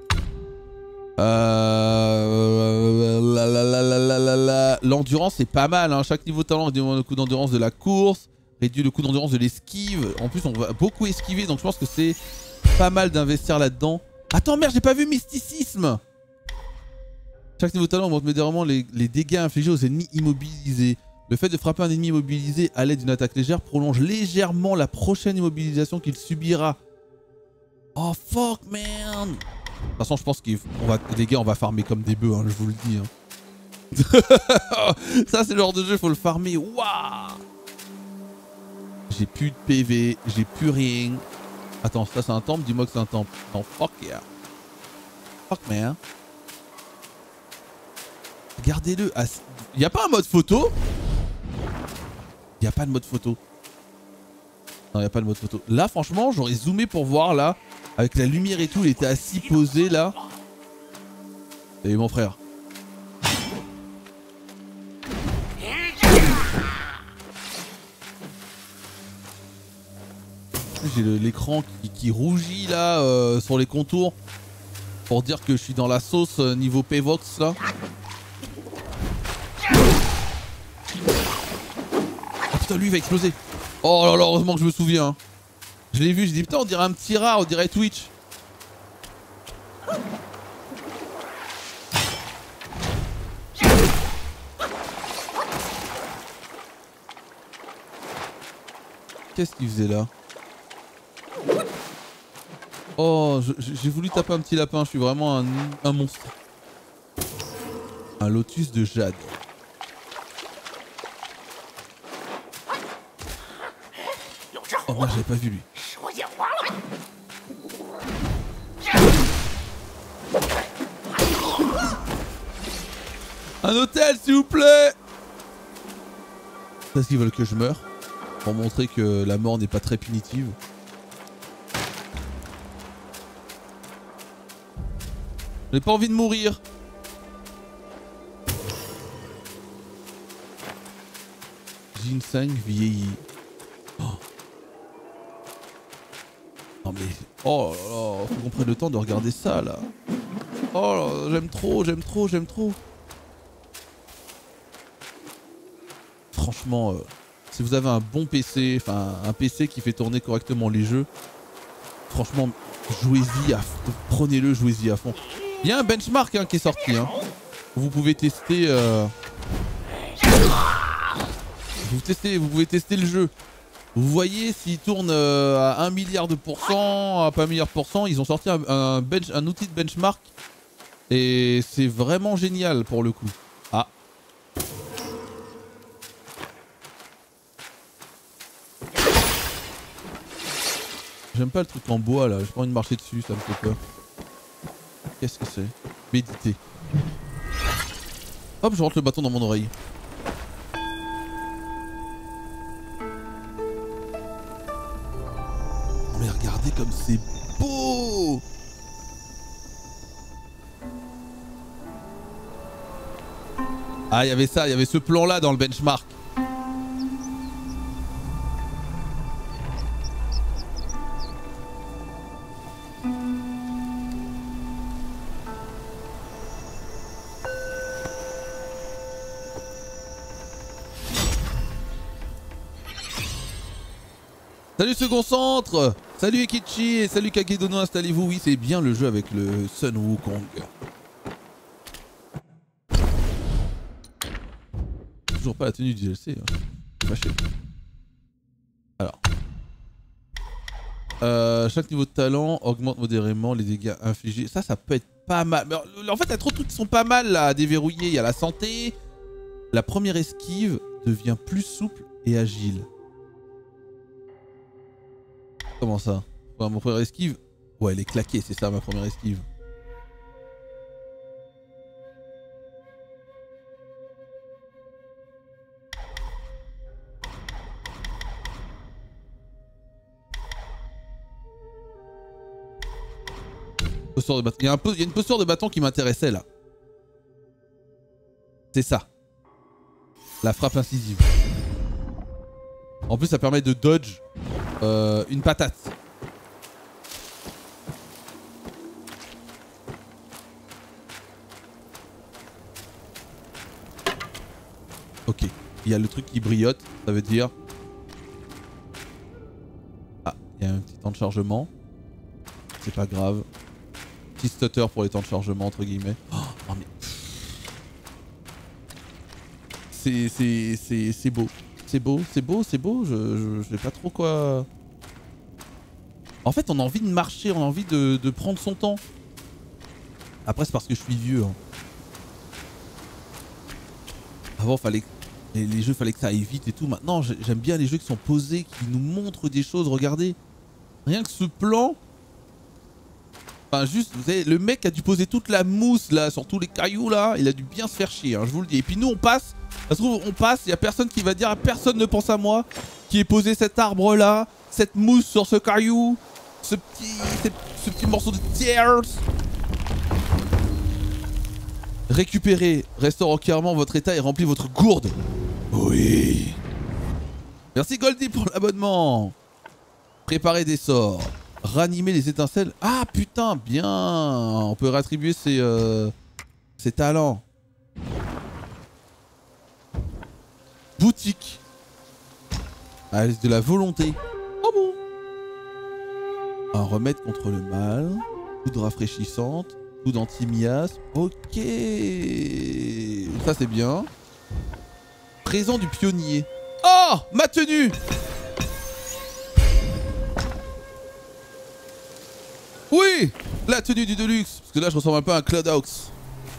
Euh... L'endurance c'est pas mal, hein. Chaque niveau de talent réduit le coût d'endurance de la course. Réduit le coût d'endurance de l'esquive. En plus on va beaucoup esquiver, donc je pense que c'est pas mal d'investir là-dedans. Attends merde, j'ai pas vu mysticisme. Chaque niveau de talent augmente modérément les, les dégâts infligés aux ennemis immobilisés. Le fait de frapper un ennemi immobilisé à l'aide d'une attaque légère prolonge légèrement la prochaine immobilisation qu'il subira. Oh fuck man. De toute façon je pense qu'on va, les gars on va farmer comme des bœufs, hein, je vous le dis. Hein. Ça c'est le genre de jeu, faut le farmer. Waouh. J'ai plus de P V, j'ai plus rien. Attends, ça c'est un temple, dis-moi que c'est un temple. Non, fuck yeah. Fuck man. Regardez-le. Il y a pas un mode photo? Il y a pas de mode photo. Non, il y a pas de mode photo. Là franchement, j'aurais zoomé pour voir là. Avec la lumière et tout, il était assis posé là. Et mon frère. J'ai l'écran qui, qui rougit là euh, sur les contours. Pour dire que je suis dans la sauce euh, niveau P-Vox là. Oh putain, lui il va exploser. Oh là là, heureusement que je me souviens. Je l'ai vu, je dis putain on dirait un petit rat, on dirait Twitch. Qu'est-ce qu'il faisait là? Oh, j'ai voulu taper un petit lapin, je suis vraiment un, un monstre. Un lotus de jade. Oh merde, j'avais pas vu lui. Un hôtel s'il vous plaît. Est-ce qu'ils veulent que je meure? Pour montrer que la mort n'est pas très punitive. J'ai pas envie de mourir. Ginseng vieilli. Oh. Non mais... Oh là là, faut qu'on prenne le temps de regarder ça là. Oh là, j'aime trop, j'aime trop, j'aime trop. Franchement, euh, si vous avez un bon P C, enfin un P C qui fait tourner correctement les jeux, franchement, jouez-y à fond. Prenez-le, jouez-y à fond. Il y a un benchmark hein, qui est sorti. Hein. Vous pouvez tester, euh... vous testez, vous pouvez tester le jeu. Vous voyez s'il tourne euh, à un milliard de pourcents, à pas un milliard de pourcents. Ils ont sorti un, un, bench, un outil de benchmark. Et c'est vraiment génial pour le coup. Ah. J'aime pas le truc en bois là. J'ai pas envie de marcher dessus, ça me fait peur. Qu'est-ce que c'est? Méditer. Hop, je rentre le bâton dans mon oreille. Mais regardez comme c'est beau! Ah, il y avait ça, il y avait ce plan là dans le benchmark. Salut Second Centre. Salut Ekichi et salut Kagedono, installez-vous. Oui, c'est bien le jeu avec le Sun Wukong. Toujours pas la tenue du D L C. Hein. Fâché. Alors. Euh, chaque niveau de talent augmente modérément les dégâts infligés. Ça, ça peut être pas mal. Mais en fait, il y a trop de trucs qui sont pas mal là, à déverrouiller. Il y a la santé. La première esquive devient plus souple et agile. Comment ça? Enfin, mon première esquive? Ouais, elle est claquée, c'est ça ma première esquive. Posture de bâton. Il y a, un peu, il y a une posture de bâton qui m'intéressait là. C'est ça. La frappe incisive. En plus, ça permet de dodge euh, une patate. Ok. Il y a le truc qui brillote. Ça veut dire... Ah, il y a un petit temps de chargement. C'est pas grave. Petit stutter pour les temps de chargement, entre guillemets. Oh, non mais... c'est c'est c'est c'est beau. C'est beau, c'est beau, c'est beau, je, je, je sais pas trop quoi... En fait, on a envie de marcher, on a envie de, de prendre son temps. Après, c'est parce que je suis vieux. Hein. Avant, fallait... Les, les jeux, fallait que ça aille vite et tout. Maintenant, j'aime bien les jeux qui sont posés, qui nous montrent des choses. Regardez, rien que ce plan... Enfin, juste, vous savez, le mec a dû poser toute la mousse là, sur tous les cailloux là. Il a dû bien se faire chier, hein, je vous le dis. Et puis nous, on passe... Ça se trouve, on passe, il n'y a personne qui va dire, personne ne pense à moi, qui ai posé cet arbre là, cette mousse sur ce caillou, ce petit, ce petit morceau de tears. Récupérez, restaure entièrement votre état et remplis votre gourde. Oui. Merci Goldie pour l'abonnement. Préparez des sorts. Ranimer les étincelles. Ah putain, bien. On peut réattribuer ses, euh, ses talents. Boutique. Ah, de la volonté. Oh bon. Un remède contre le mal. Poudre rafraîchissante. Poudre anti-miasme. Ok. Ça c'est bien. Présent du pionnier. Oh, ma tenue. Oui, la tenue du Deluxe. Parce que là je ressemble un peu à un Clodox.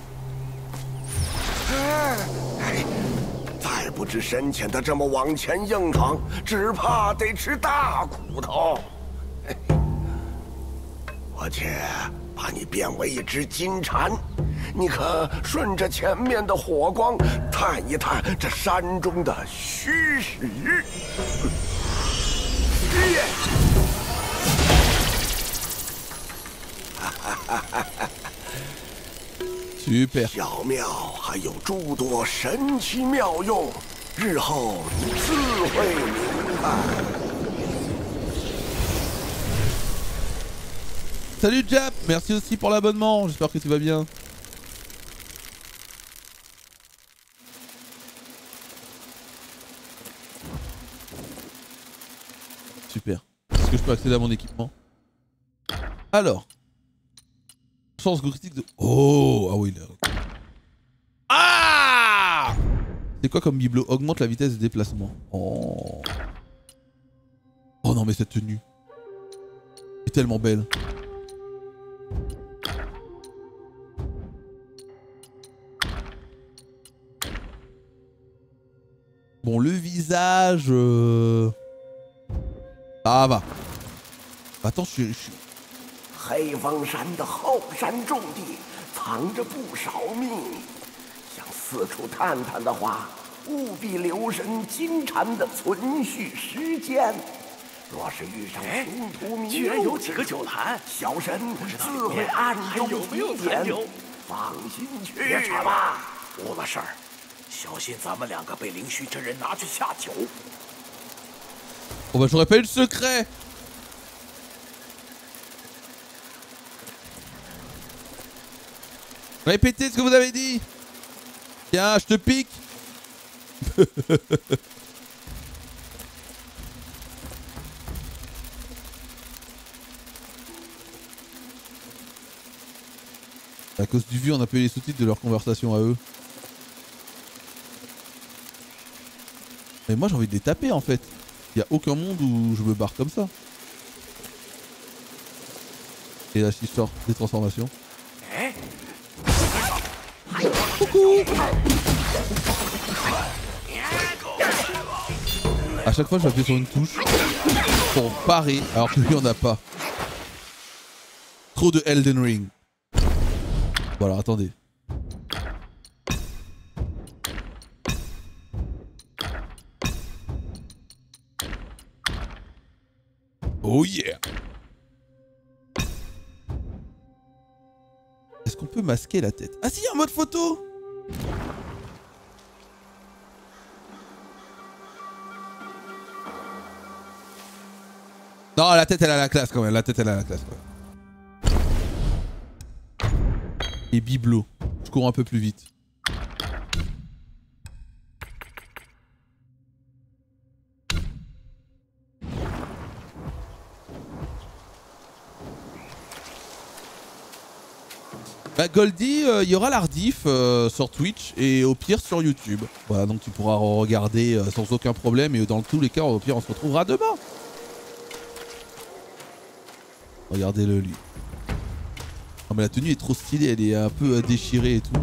不知深浅的这么往前硬闯，只怕得吃大苦头。我且把你变为一只金蝉，你可顺着前面的火光探一探这山中的虚实。 Super. 小庙还有诸多神奇妙用，日后你自会明白。 Salut Jap, merci aussi pour l'abonnement, j'espère que tu vas bien. Super. Est-ce que je peux accéder à mon équipement? Alors. Chance critique de... Oh, ah oui, là. Ah! C'est quoi comme bibelot? Augmente la vitesse de déplacement. Oh. Oh non, mais cette tenue est tellement belle. Bon, le visage... Euh... Ça va. Attends, je suis... Je suis... 黑风山的后山重地藏着不少秘密，想四处探探的话，务必留神金蝉的存续时间。若是遇上穷途迷路，居然有几个酒坛，小神自会暗中提点。放心去吧。别吵吧，误了事儿，小心咱们两个被灵虚真人拿去下酒。 Oh bah j'aurais pas eu le secret. Répétez ce que vous avez dit. Tiens, je te pique. À cause du vu, on a payé les sous-titres de leur conversation à eux. Mais moi j'ai envie de les taper en fait. Il n'y a aucun monde où je me barre comme ça. Et là, je sors des transformations. Coucou. À chaque fois, je vais appuyer sur une touche pour parer, alors que lui, on n'a pas. Trop de Elden Ring. Bon, alors attendez. Oh yeah! Est-ce qu'on peut masquer la tête? Ah si, en mode photo! Non, la tête elle a la classe quand même, la tête elle a la classe quand même. Et bibelot, je cours un peu plus vite. Bah Goldie, il euh, y aura la rediff euh, sur Twitch et au pire sur YouTube. Voilà, donc tu pourras regarder euh, sans aucun problème et dans tous les cas, au pire, on se retrouvera demain. Regardez-le lui. Oh, mais la tenue est trop stylée, elle est un peu euh, déchirée et tout.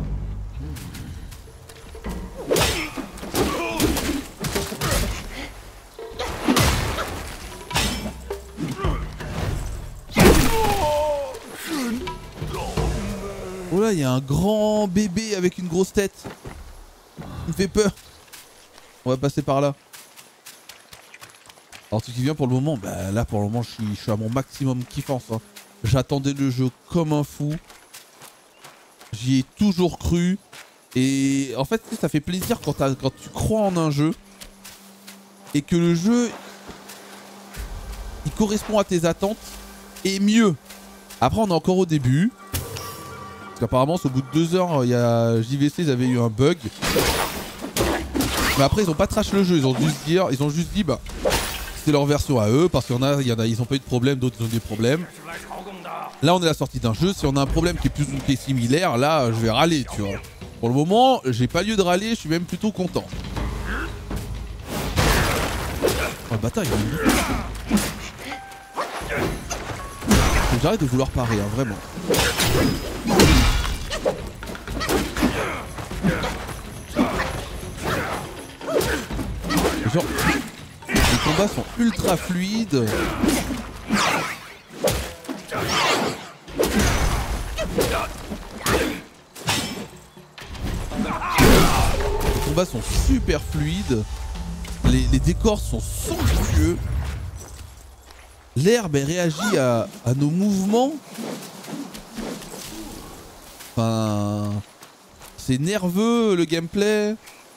Oh là, il y a un grand bébé avec une grosse tête. Il me fait peur. On va passer par là. Alors tout ce qui vient pour le moment, bah là pour le moment je suis, je suis à mon maximum kiffance. Hein. J'attendais le jeu comme un fou. J'y ai toujours cru. Et en fait ça fait plaisir quand, quand tu crois en un jeu. Et que le jeu il correspond à tes attentes. Et mieux. Après on est encore au début. Parce qu'apparemment au bout de deux heures, il y a J V C, ils avaient eu un bug. Mais après ils ont pas trash le jeu, ils ont juste dit, ils ont juste dit bah c'est leur version à eux parce qu'il y en a, il y en a, ils ont pas eu de problème, d'autres ils ont des problèmes. Là on est à la sortie d'un jeu, si on a un problème qui est plus ou moins similaire, là je vais râler, tu vois. Pour le moment, j'ai pas lieu de râler, je suis même plutôt content. Oh le bâtard il est... J'arrête de vouloir parer, hein, vraiment. Genre, les combats sont ultra fluides. Les combats sont super fluides. Les, les décors sont somptueux. L'herbe réagit à, à nos mouvements. Enfin, c'est nerveux le gameplay.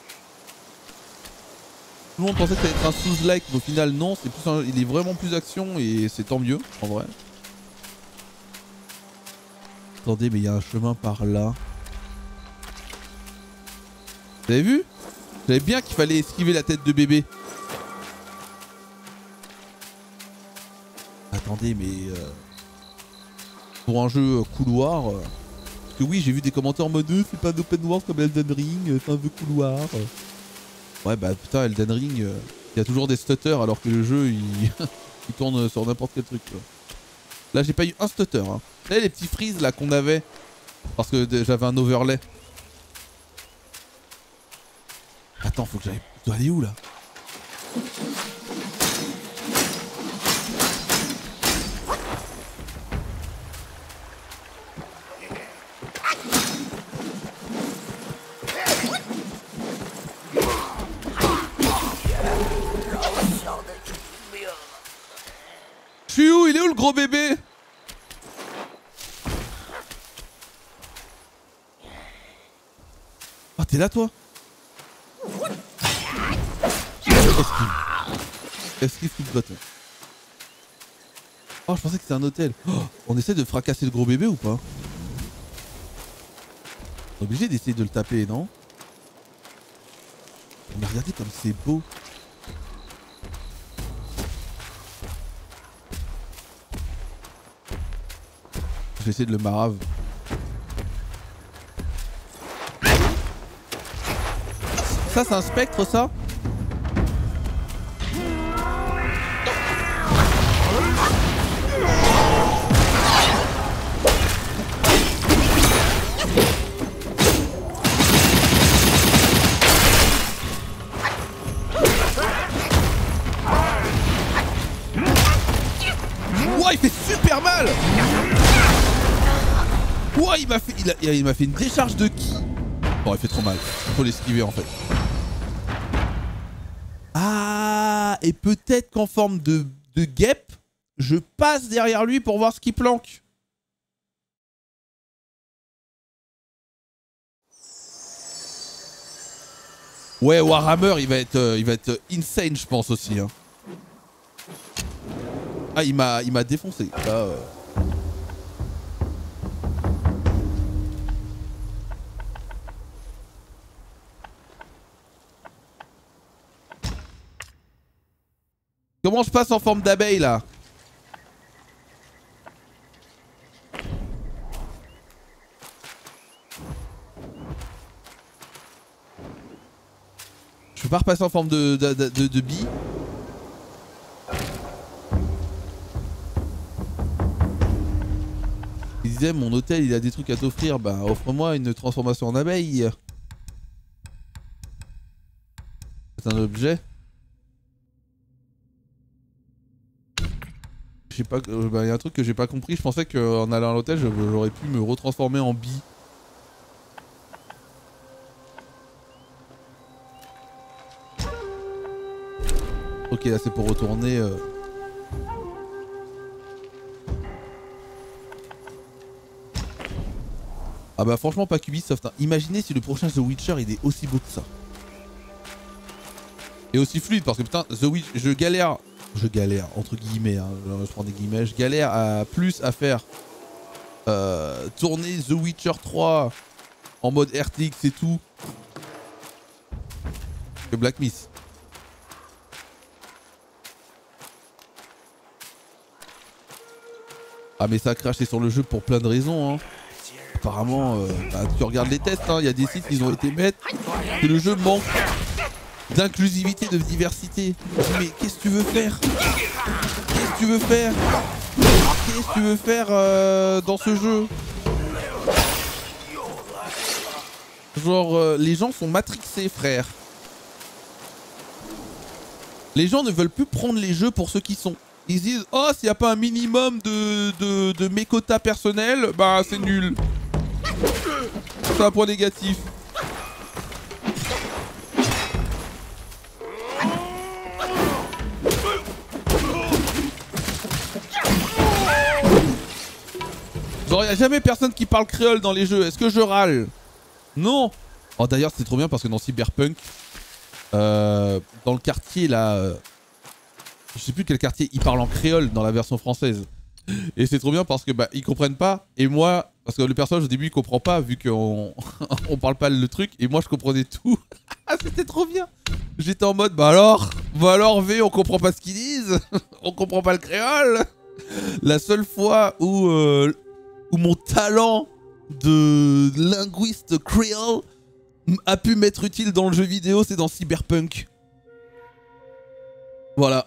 Tout le monde pensait que ça allait être un Souls-like, mais au final non, c'est plus un, il est vraiment plus action et c'est tant mieux en vrai. Attendez, mais il y a un chemin par là. Vous avez vu? Je savais bien qu'il fallait esquiver la tête de bébé. Attendez, mais euh, pour un jeu couloir, euh, parce que oui, j'ai vu des commentaires en mode euh, c'est pas un open world comme Elden Ring, c'est un jeu couloir. Ouais, bah putain, Elden Ring, il euh, y a toujours des stutters alors que le jeu il, il tourne sur n'importe quel truc. Quoi. Là, j'ai pas eu un stutter. Hein. Vous savez, les petits freezes là qu'on avait parce que j'avais un overlay. Attends, faut que j'aille. Je dois aller où là? Je suis où? Il est où le gros bébé? Ah, t'es là toi? Esquive coup de bâton. Oh, je pensais que c'était un hôtel. Oh, on essaie de fracasser le gros bébé ou pas? On est obligé d'essayer de le taper, non? Mais regardez comme c'est beau. Je vais essayer de le marave. Ça, c'est un spectre, ça? Ouah, il fait super mal! Ouah, il m'a fait, il a, il m'a fait une décharge de ki. Bon, il fait trop mal. Il faut l'esquiver en fait. Ah, et peut-être qu'en forme de, de guêpe, je passe derrière lui pour voir ce qu'il planque. Ouais, Warhammer, il va être, euh, il va être insane, je pense aussi. Hein. Ah, il m'a, il m'a défoncé. Là, euh... Comment je passe en forme d'abeille là? pas repasser en forme de, de, de, de, de bille. Il disait mon hôtel il a des trucs à t'offrir, bah offre-moi une transformation en abeille. C'est un objet. Je sais pas, euh, bah, y a un truc que j'ai pas compris, je pensais qu'en allant à l'hôtel j'aurais pu me retransformer en bille. Ok, là c'est pour retourner... Euh... Ah bah franchement pas Ubisoft, hein. Imaginez si le prochain The Witcher il est aussi beau que ça. Et aussi fluide parce que putain, The Witcher, je galère... Je galère, entre guillemets, hein, je prends des guillemets, je galère à plus à faire euh, tourner The Witcher trois en mode R T X et tout que Black Myth. Ah mais ça a craché sur le jeu pour plein de raisons, hein. Apparemment, euh, bah, tu regardes les tests, il hein, y a des sites qui ont été mettre que le jeu manque d'inclusivité, de diversité. Mais qu'est-ce que tu veux faire? Qu'est-ce que tu veux faire? Qu'est-ce que tu veux faire euh, dans ce jeu? Genre, euh, les gens sont matrixés, frère. Les gens ne veulent plus prendre les jeux pour ceux qui sont. Ils se disent, oh, s'il n'y a pas un minimum de, de, de mes quotas personnels, bah c'est nul. C'est un point négatif. Genre, il n'y a jamais personne qui parle créole dans les jeux. Est-ce que je râle? Non. Oh, d'ailleurs, c'est trop bien parce que dans Cyberpunk, euh, dans le quartier là, euh, je sais plus quel quartier, ils parlent en créole dans la version française. Et c'est trop bien parce que bah ils comprennent pas. Et moi, parce que le personnage au début il comprend pas vu qu'on on parle pas le truc. Et moi je comprenais tout. C'était trop bien. J'étais en mode bah alors, bah alors V, on comprend pas ce qu'ils disent. On comprend pas le créole. La seule fois où euh, où mon talent de linguiste créole a pu m'être utile dans le jeu vidéo, c'est dans Cyberpunk. Voilà.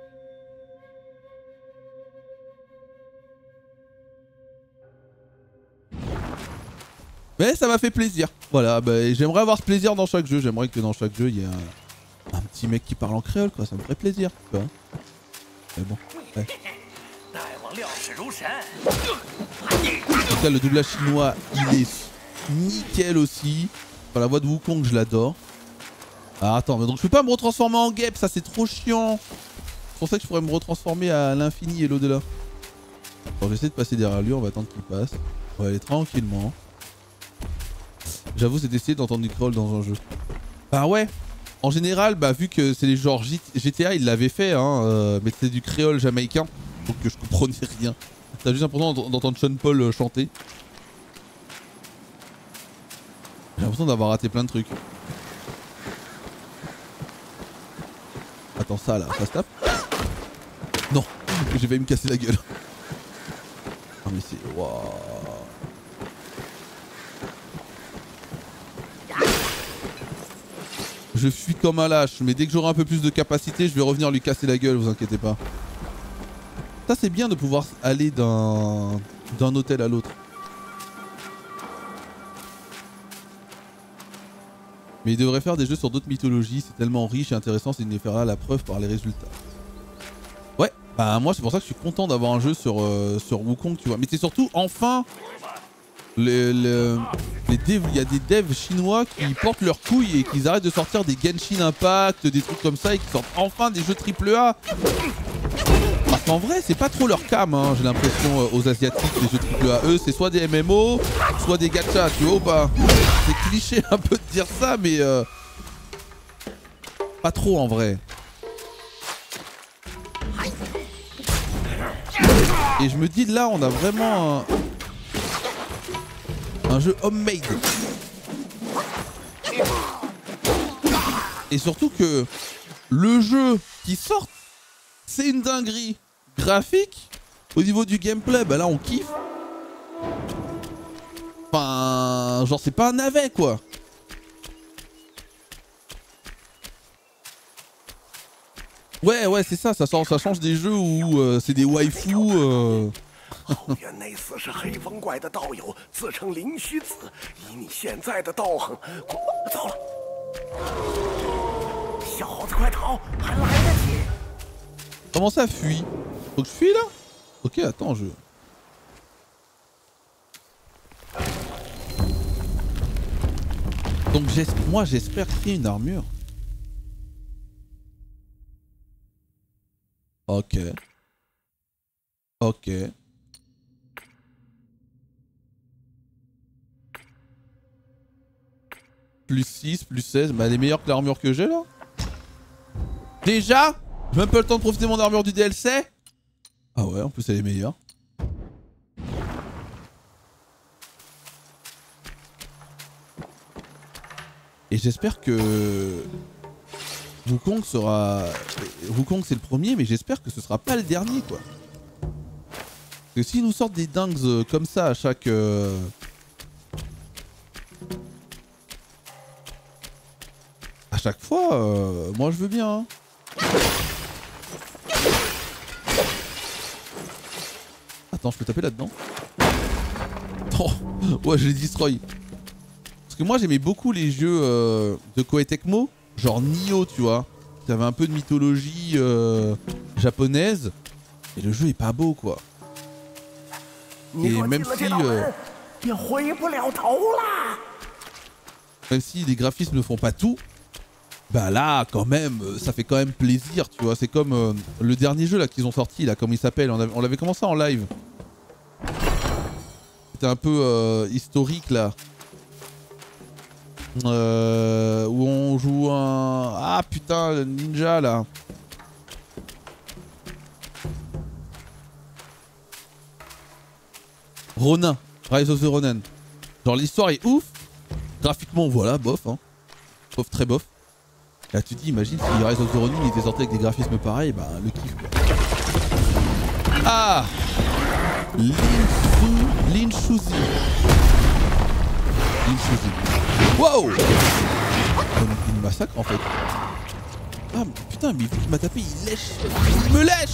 Mais ça m'a fait plaisir. Voilà, bah, j'aimerais avoir ce plaisir dans chaque jeu. J'aimerais que dans chaque jeu, il y ait un, un petit mec qui parle en créole, quoi. Ça me ferait plaisir, tu vois. Mais bon, ouais. En tout cas, le doublage chinois, il est nickel aussi. Enfin, la voix de Wukong, je l'adore. Ah, attends, mais donc je peux pas me retransformer en guêpe, ça c'est trop chiant. C'est pour ça que je pourrais me retransformer à l'infini et l'au-delà. Bon, j'essaie de passer derrière lui, on va attendre qu'il passe. On va aller tranquillement. J'avoue, c'est d'essayer d'entendre du crawl dans un jeu. Bah ouais. En général, bah vu que c'est les genres G T A, ils l'avaient fait, hein, euh, mais c'était du créole jamaïcain, donc je comprenais rien. T'as juste l'impression d'entendre Sean Paul chanter. J'ai l'impression d'avoir raté plein de trucs. Attends, ça là, ça se tape? Non, j'ai failli me casser la gueule. Ah mais c'est... Waouh. Je fuis comme un lâche, mais dès que j'aurai un peu plus de capacité, je vais revenir lui casser la gueule, vous inquiétez pas. Ça c'est bien de pouvoir aller d'un d'un hôtel à l'autre. Mais il devrait faire des jeux sur d'autres mythologies, c'est tellement riche et intéressant, c'est une fera la preuve par les résultats. Ouais, bah moi c'est pour ça que je suis content d'avoir un jeu sur, euh, sur Wukong, tu vois. Mais c'est surtout enfin... Les, les, les devs, il y a des devs chinois qui portent leurs couilles et qui arrêtent de sortir des Genshin Impact, des trucs comme ça et qui sortent enfin des jeux triple A. Parce qu'en vrai, c'est pas trop leur cam, hein, j'ai l'impression, euh, aux Asiatiques, les jeux triple A. Eux, c'est soit des M M O, soit des gachas, tu vois ou pas? C'est cliché un peu de dire ça, mais euh, pas trop en vrai. Et je me dis, là, on a vraiment un... Un jeu homemade. Et surtout que le jeu qui sort, c'est une dinguerie. Graphique, au niveau du gameplay, bah là on kiffe. Enfin, genre c'est pas un navet quoi. Ouais, ouais, c'est ça, ça change, ça change des jeux où euh, c'est des waifus. Euh... 后院那厮是黑风怪的道友，自称灵虚子。以你现在的道行，糟了！小猴子，快逃，还来得及！ Comment ça fuit? Faut que je fuis là? Ok, attends, je... Donc moi j'espère créer une armure. Ok. Ok. Plus six, plus seize, bah elle est meilleure que l'armure que j'ai là. Déjà? J'ai même pas le temps de profiter de mon armure du D L C? Ah ouais, en plus elle est meilleure. Et j'espère que Wukong sera... Wukong c'est le premier, mais j'espère que ce sera pas le dernier quoi. Parce que s'ils nous sortent des dingues comme ça à chaque... Euh... À chaque fois, euh, moi je veux bien. Hein. Attends, je peux taper là-dedans? Oh, ouais, je les destroy. Parce que moi j'aimais beaucoup les jeux euh, de Koei Tecmo, genre Nioh, tu vois. Ça avait un peu de mythologie euh, japonaise. Et le jeu est pas beau quoi. Et même si... Euh, même si les graphismes ne font pas tout, bah là quand même, ça fait quand même plaisir, tu vois. C'est comme euh, le dernier jeu là qu'ils ont sorti, là, comment il s'appelle. On l'avait commencé en live. C'était un peu euh, historique là. Euh, où on joue un... Ah putain, le ninja là. Ronin, Rise of the Ronin. Genre l'histoire est ouf. Graphiquement voilà, bof hein. Bof, très bof. Là tu te dis, imagine si Rise of the Ronin était sorti avec des graphismes pareils, bah le kiff quoi. Ah, Linshu... Linshuzi. Linshuzi. Wow! Il me massacre en fait. Ah putain, mais vu qu'il m'a tapé, il lèche. Il me lèche!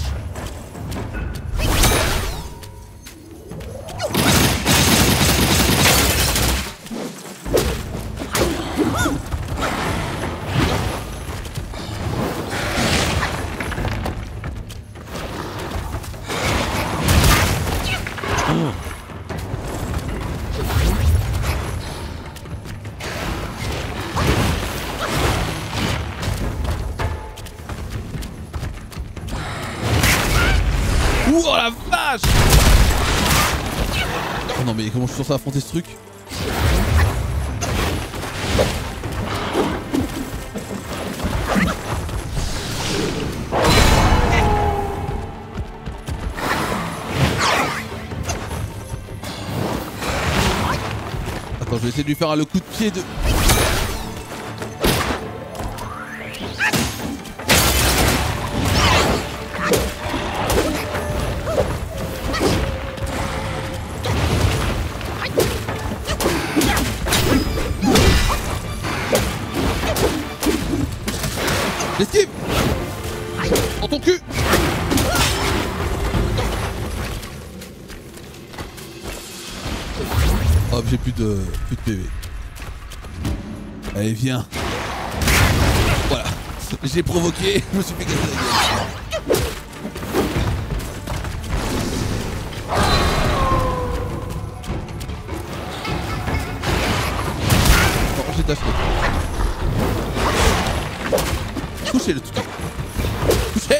Oh la vache! Oh non mais comment je suis censé affronter ce truc? Attends, je vais essayer de lui faire le coup de pied de... L'esquive! Dans ton cul! Hop, j'ai plus de plus de P V. Allez, viens. Voilà. J'ai provoqué, je me suis fait casser la gueule. Bon, j'ai taffé. Touchez le tout. Touchez.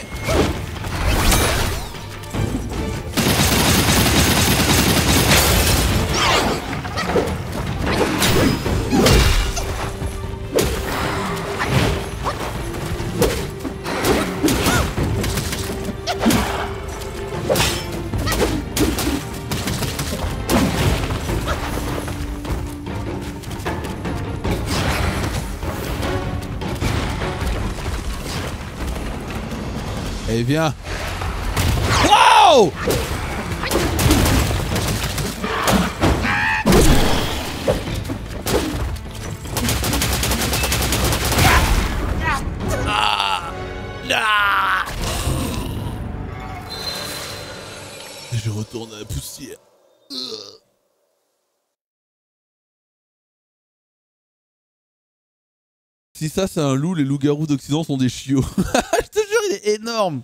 Allez, viens. Wow! Ah! Ah! retourne à la poussière. Euh. Si ça c'est un loup, les loups-garous d'Occident sont des chiots. Je te jure, il est énorme.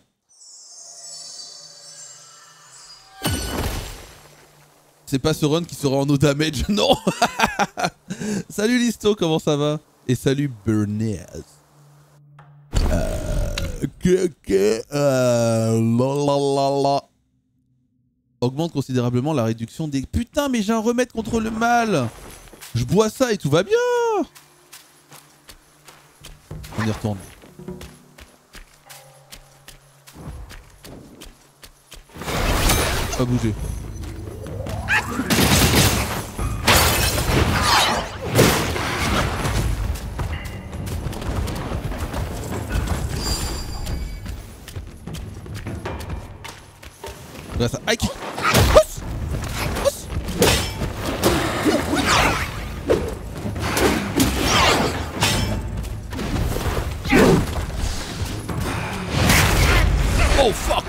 C'est pas ce run qui sera en no damage, non. Salut Listo, comment ça va? Et salut Bernays. Euh... Ok, ok. Euh... Lalalala. Augmente considérablement la réduction des... Putain, mais j'ai un remède contre le mal. Je bois ça et tout va bien. On y retourne. Pas bouger. Regarde ça. Aïe. Oh fuck.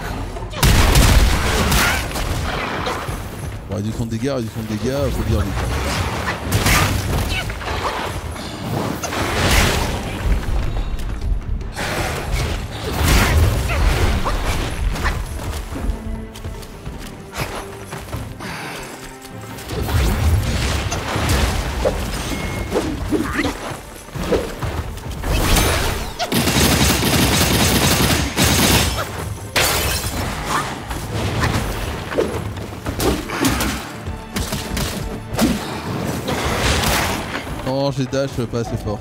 Bon, réduction de dégâts, réduction de dégâts, faut dire vite. Non, j'ai dash pas assez fort.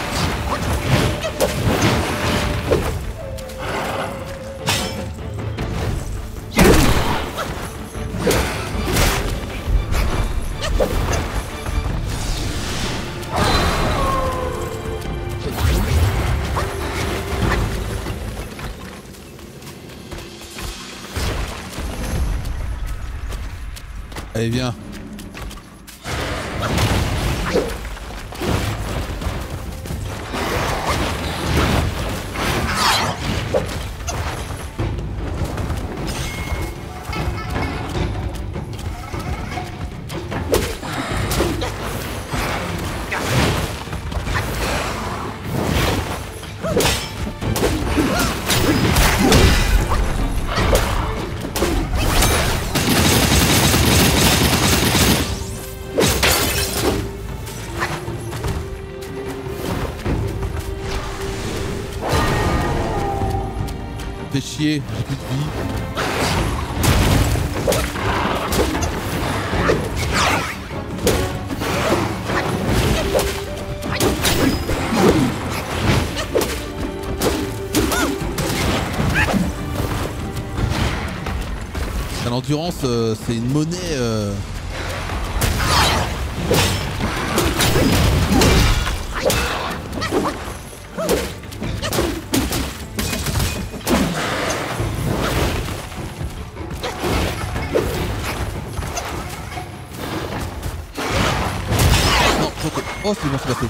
Allez, viens. Fais chier, j'ai plus de vie. L'endurance, euh, c'est une monnaie. Euh... Oh, c'est bon, c'est passé.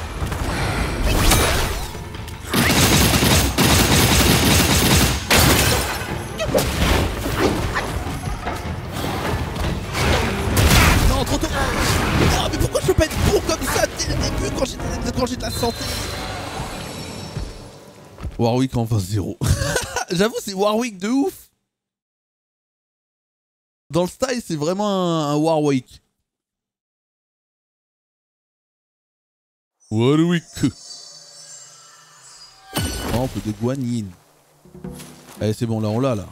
Non, trop tôt. Oh, mais pourquoi je peux pas être bon comme ça dès le début quand j'ai quand j'ai de la santé? Warwick en phase zéro. J'avoue, c'est Warwick de ouf. Dans le style, c'est vraiment un, un Warwick. Warwick. Temple de Guanyin. Allez, c'est bon, là on l'a là.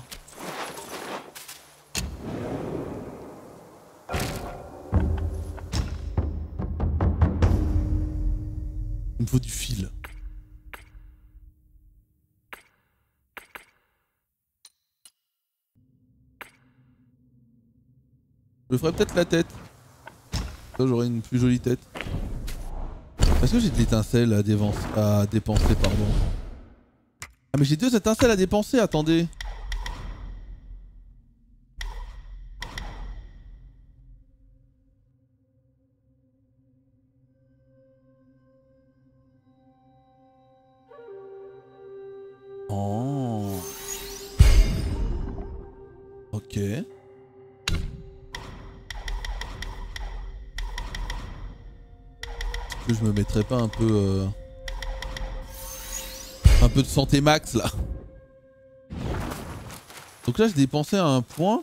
Il me faut du fil. Je me ferai peut-être la tête. Là j'aurai une plus jolie tête. Est-ce que j'ai de l'étincelle à, à dépenser, pardon? Ah mais j'ai deux étincelles à dépenser, attendez. Oh. Ok. que je me mettrais pas un peu... Euh... Un peu de santé max là. Donc là, je dépensais un point.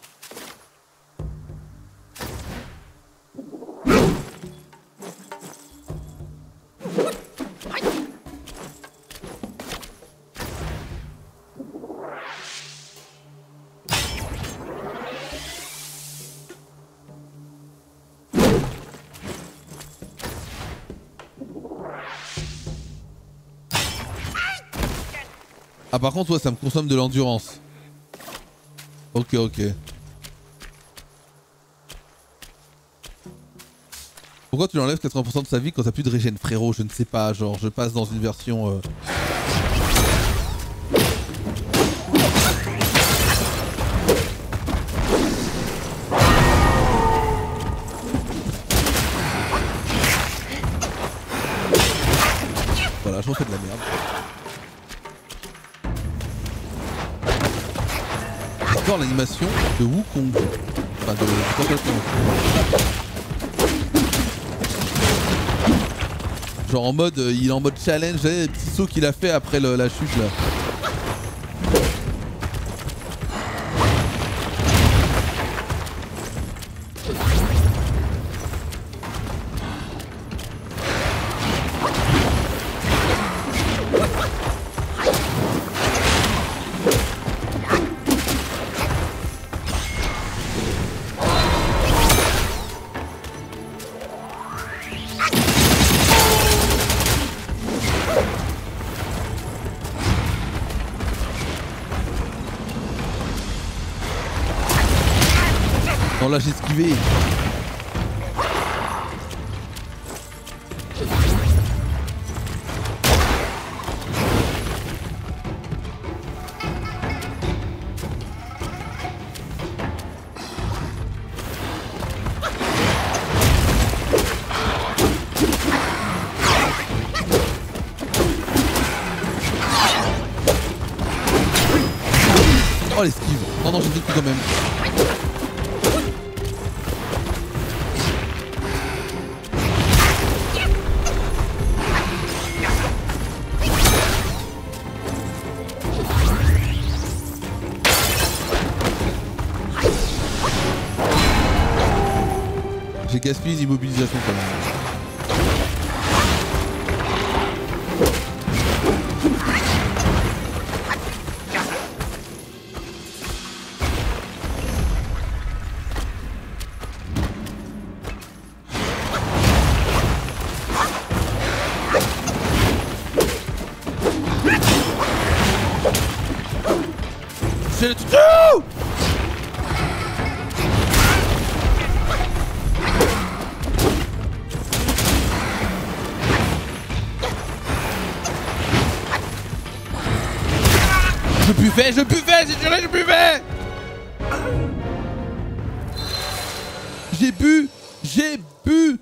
Ah par contre ouais ça me consomme de l'endurance. Ok ok. Pourquoi tu l'enlèves quatre-vingts pour cent de sa vie quand t'as plus de régène frérot? Je ne sais pas, genre je passe dans une version... Euh... Voilà, je refais de la merde. J'adore l'animation de Wukong. Enfin de... Genre en mode, il est en mode challenge, vous savez les petits sauts qu'il a fait après le, la chute là. Non là j'ai esquivé. Oh l'esquive. Non non j'ai vécu quand même. J'ai gaspillé l'immobilisation quand même. C'est le tutu! Je buvais, je buvais, j'ai juré, je buvais. J'ai bu, j'ai bu.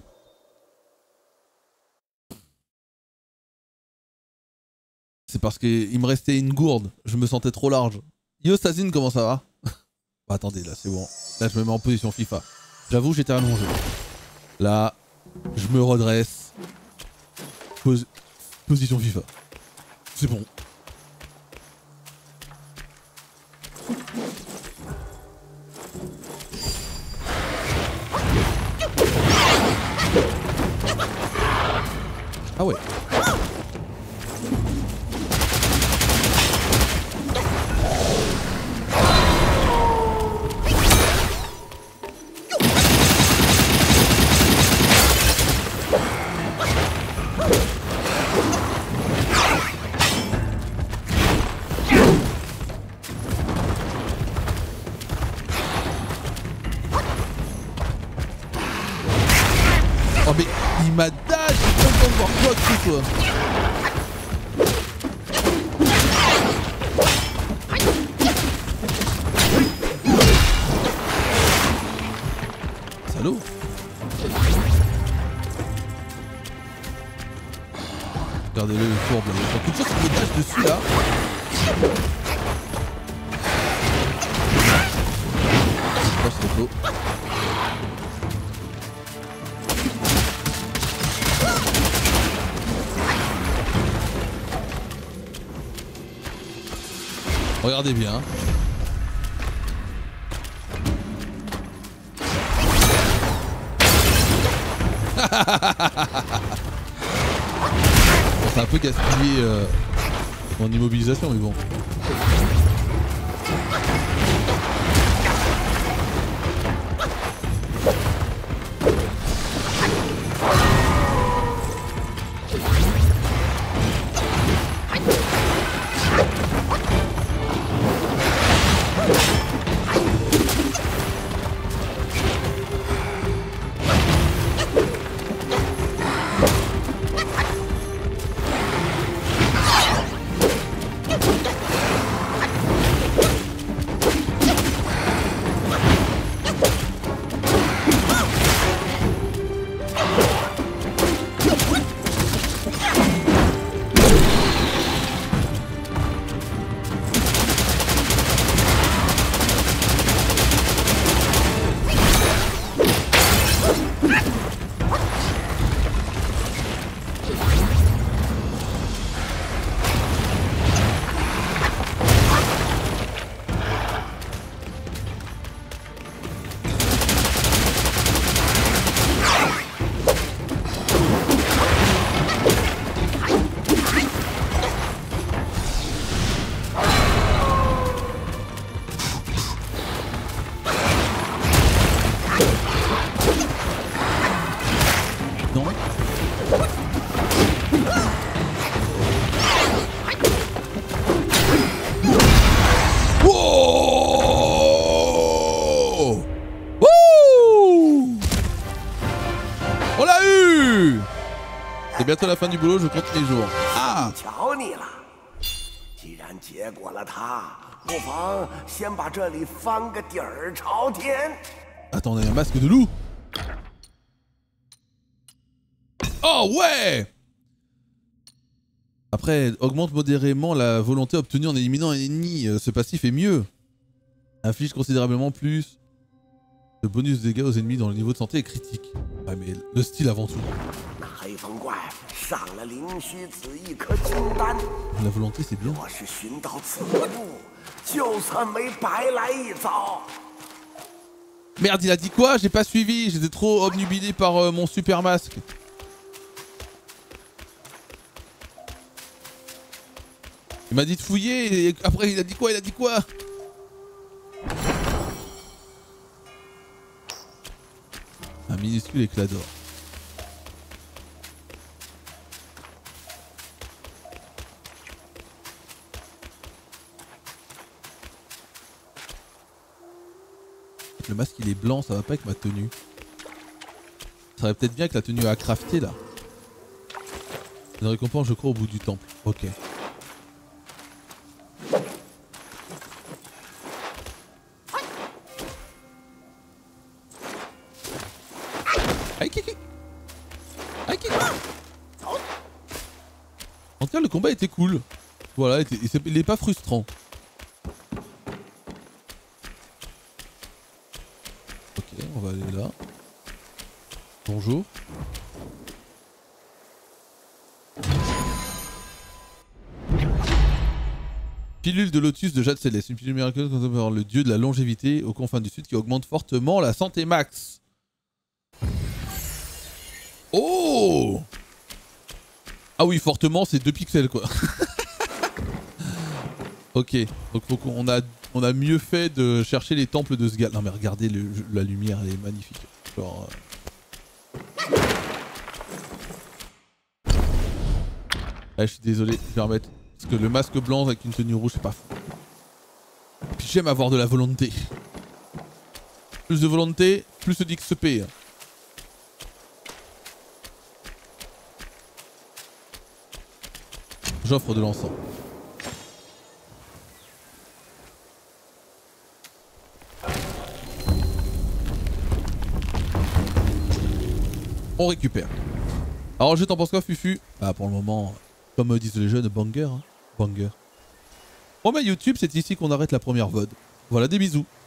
C'est parce qu'il me restait une gourde, je me sentais trop large. Yo Sazine, comment ça va? Bah, attendez, là c'est bon. Là je me mets en position FIFA. J'avoue j'étais allongé. Là, je me redresse. Pos position FIFA. C'est bon. Ah ouais. Oh mais il m'a dash, j'ai pas le temps de voir quoi que ce soit. Salaud. Regardez-le, il courbe là. Il y a beaucoup de choses qui me dash dessus là. Oh, c'est trop. Regardez bien. C'est un peu gaspillé euh, en immobilisation, mais bon. Bientôt la fin du boulot, je compte les jours. Ah! 瞧你了，既然结果了他，不妨先把这里翻个底儿朝天。 Attends, on a un masque de loup. Oh ouais! Après, augmente modérément la volonté obtenue en éliminant un ennemi. Ce passif est mieux. Inflige considérablement plus de bonus de dégâts aux ennemis dont le niveau de santé est critique. Ouais, mais le style avant tout. La volonté, c'est bien. Merde, il a dit quoi? J'ai pas suivi. J'étais trop obnubilé par euh, mon super masque. Il m'a dit de fouiller et après il a dit quoi? Il a dit quoi? Un minuscule éclat d'or. Le masque il est blanc, ça va pas avec ma tenue. Ça serait peut-être bien avec la tenue à crafter là. Une récompense je crois au bout du temple. Ok. En tout cas le combat était cool. Voilà, il est pas frustrant. Ok, on va aller là. Bonjour. Pilule de lotus de jade céleste. Une pilule miraculeuse contenue par le dieu de la longévité aux confins du sud qui augmente fortement la santé max. Oh! Ah oui, fortement, c'est deux pixels quoi. Ok, donc faut qu'on a, on a mieux fait de chercher les temples de Sgal. Non mais regardez, le, la lumière, elle est magnifique. Genre... Euh... Ah, je suis désolé, je vais remettre. Parce que le masque blanc avec une tenue rouge, c'est pas fou. Puis j'aime avoir de la volonté. Plus de volonté, plus d'X P. J'offre de l'encens. On récupère. Alors je t'en pense quoi Fufu? Bah pour le moment, comme disent les jeunes, banger. Hein. Banger. Bon bah YouTube, c'est ici qu'on arrête la première V O D. Voilà, des bisous.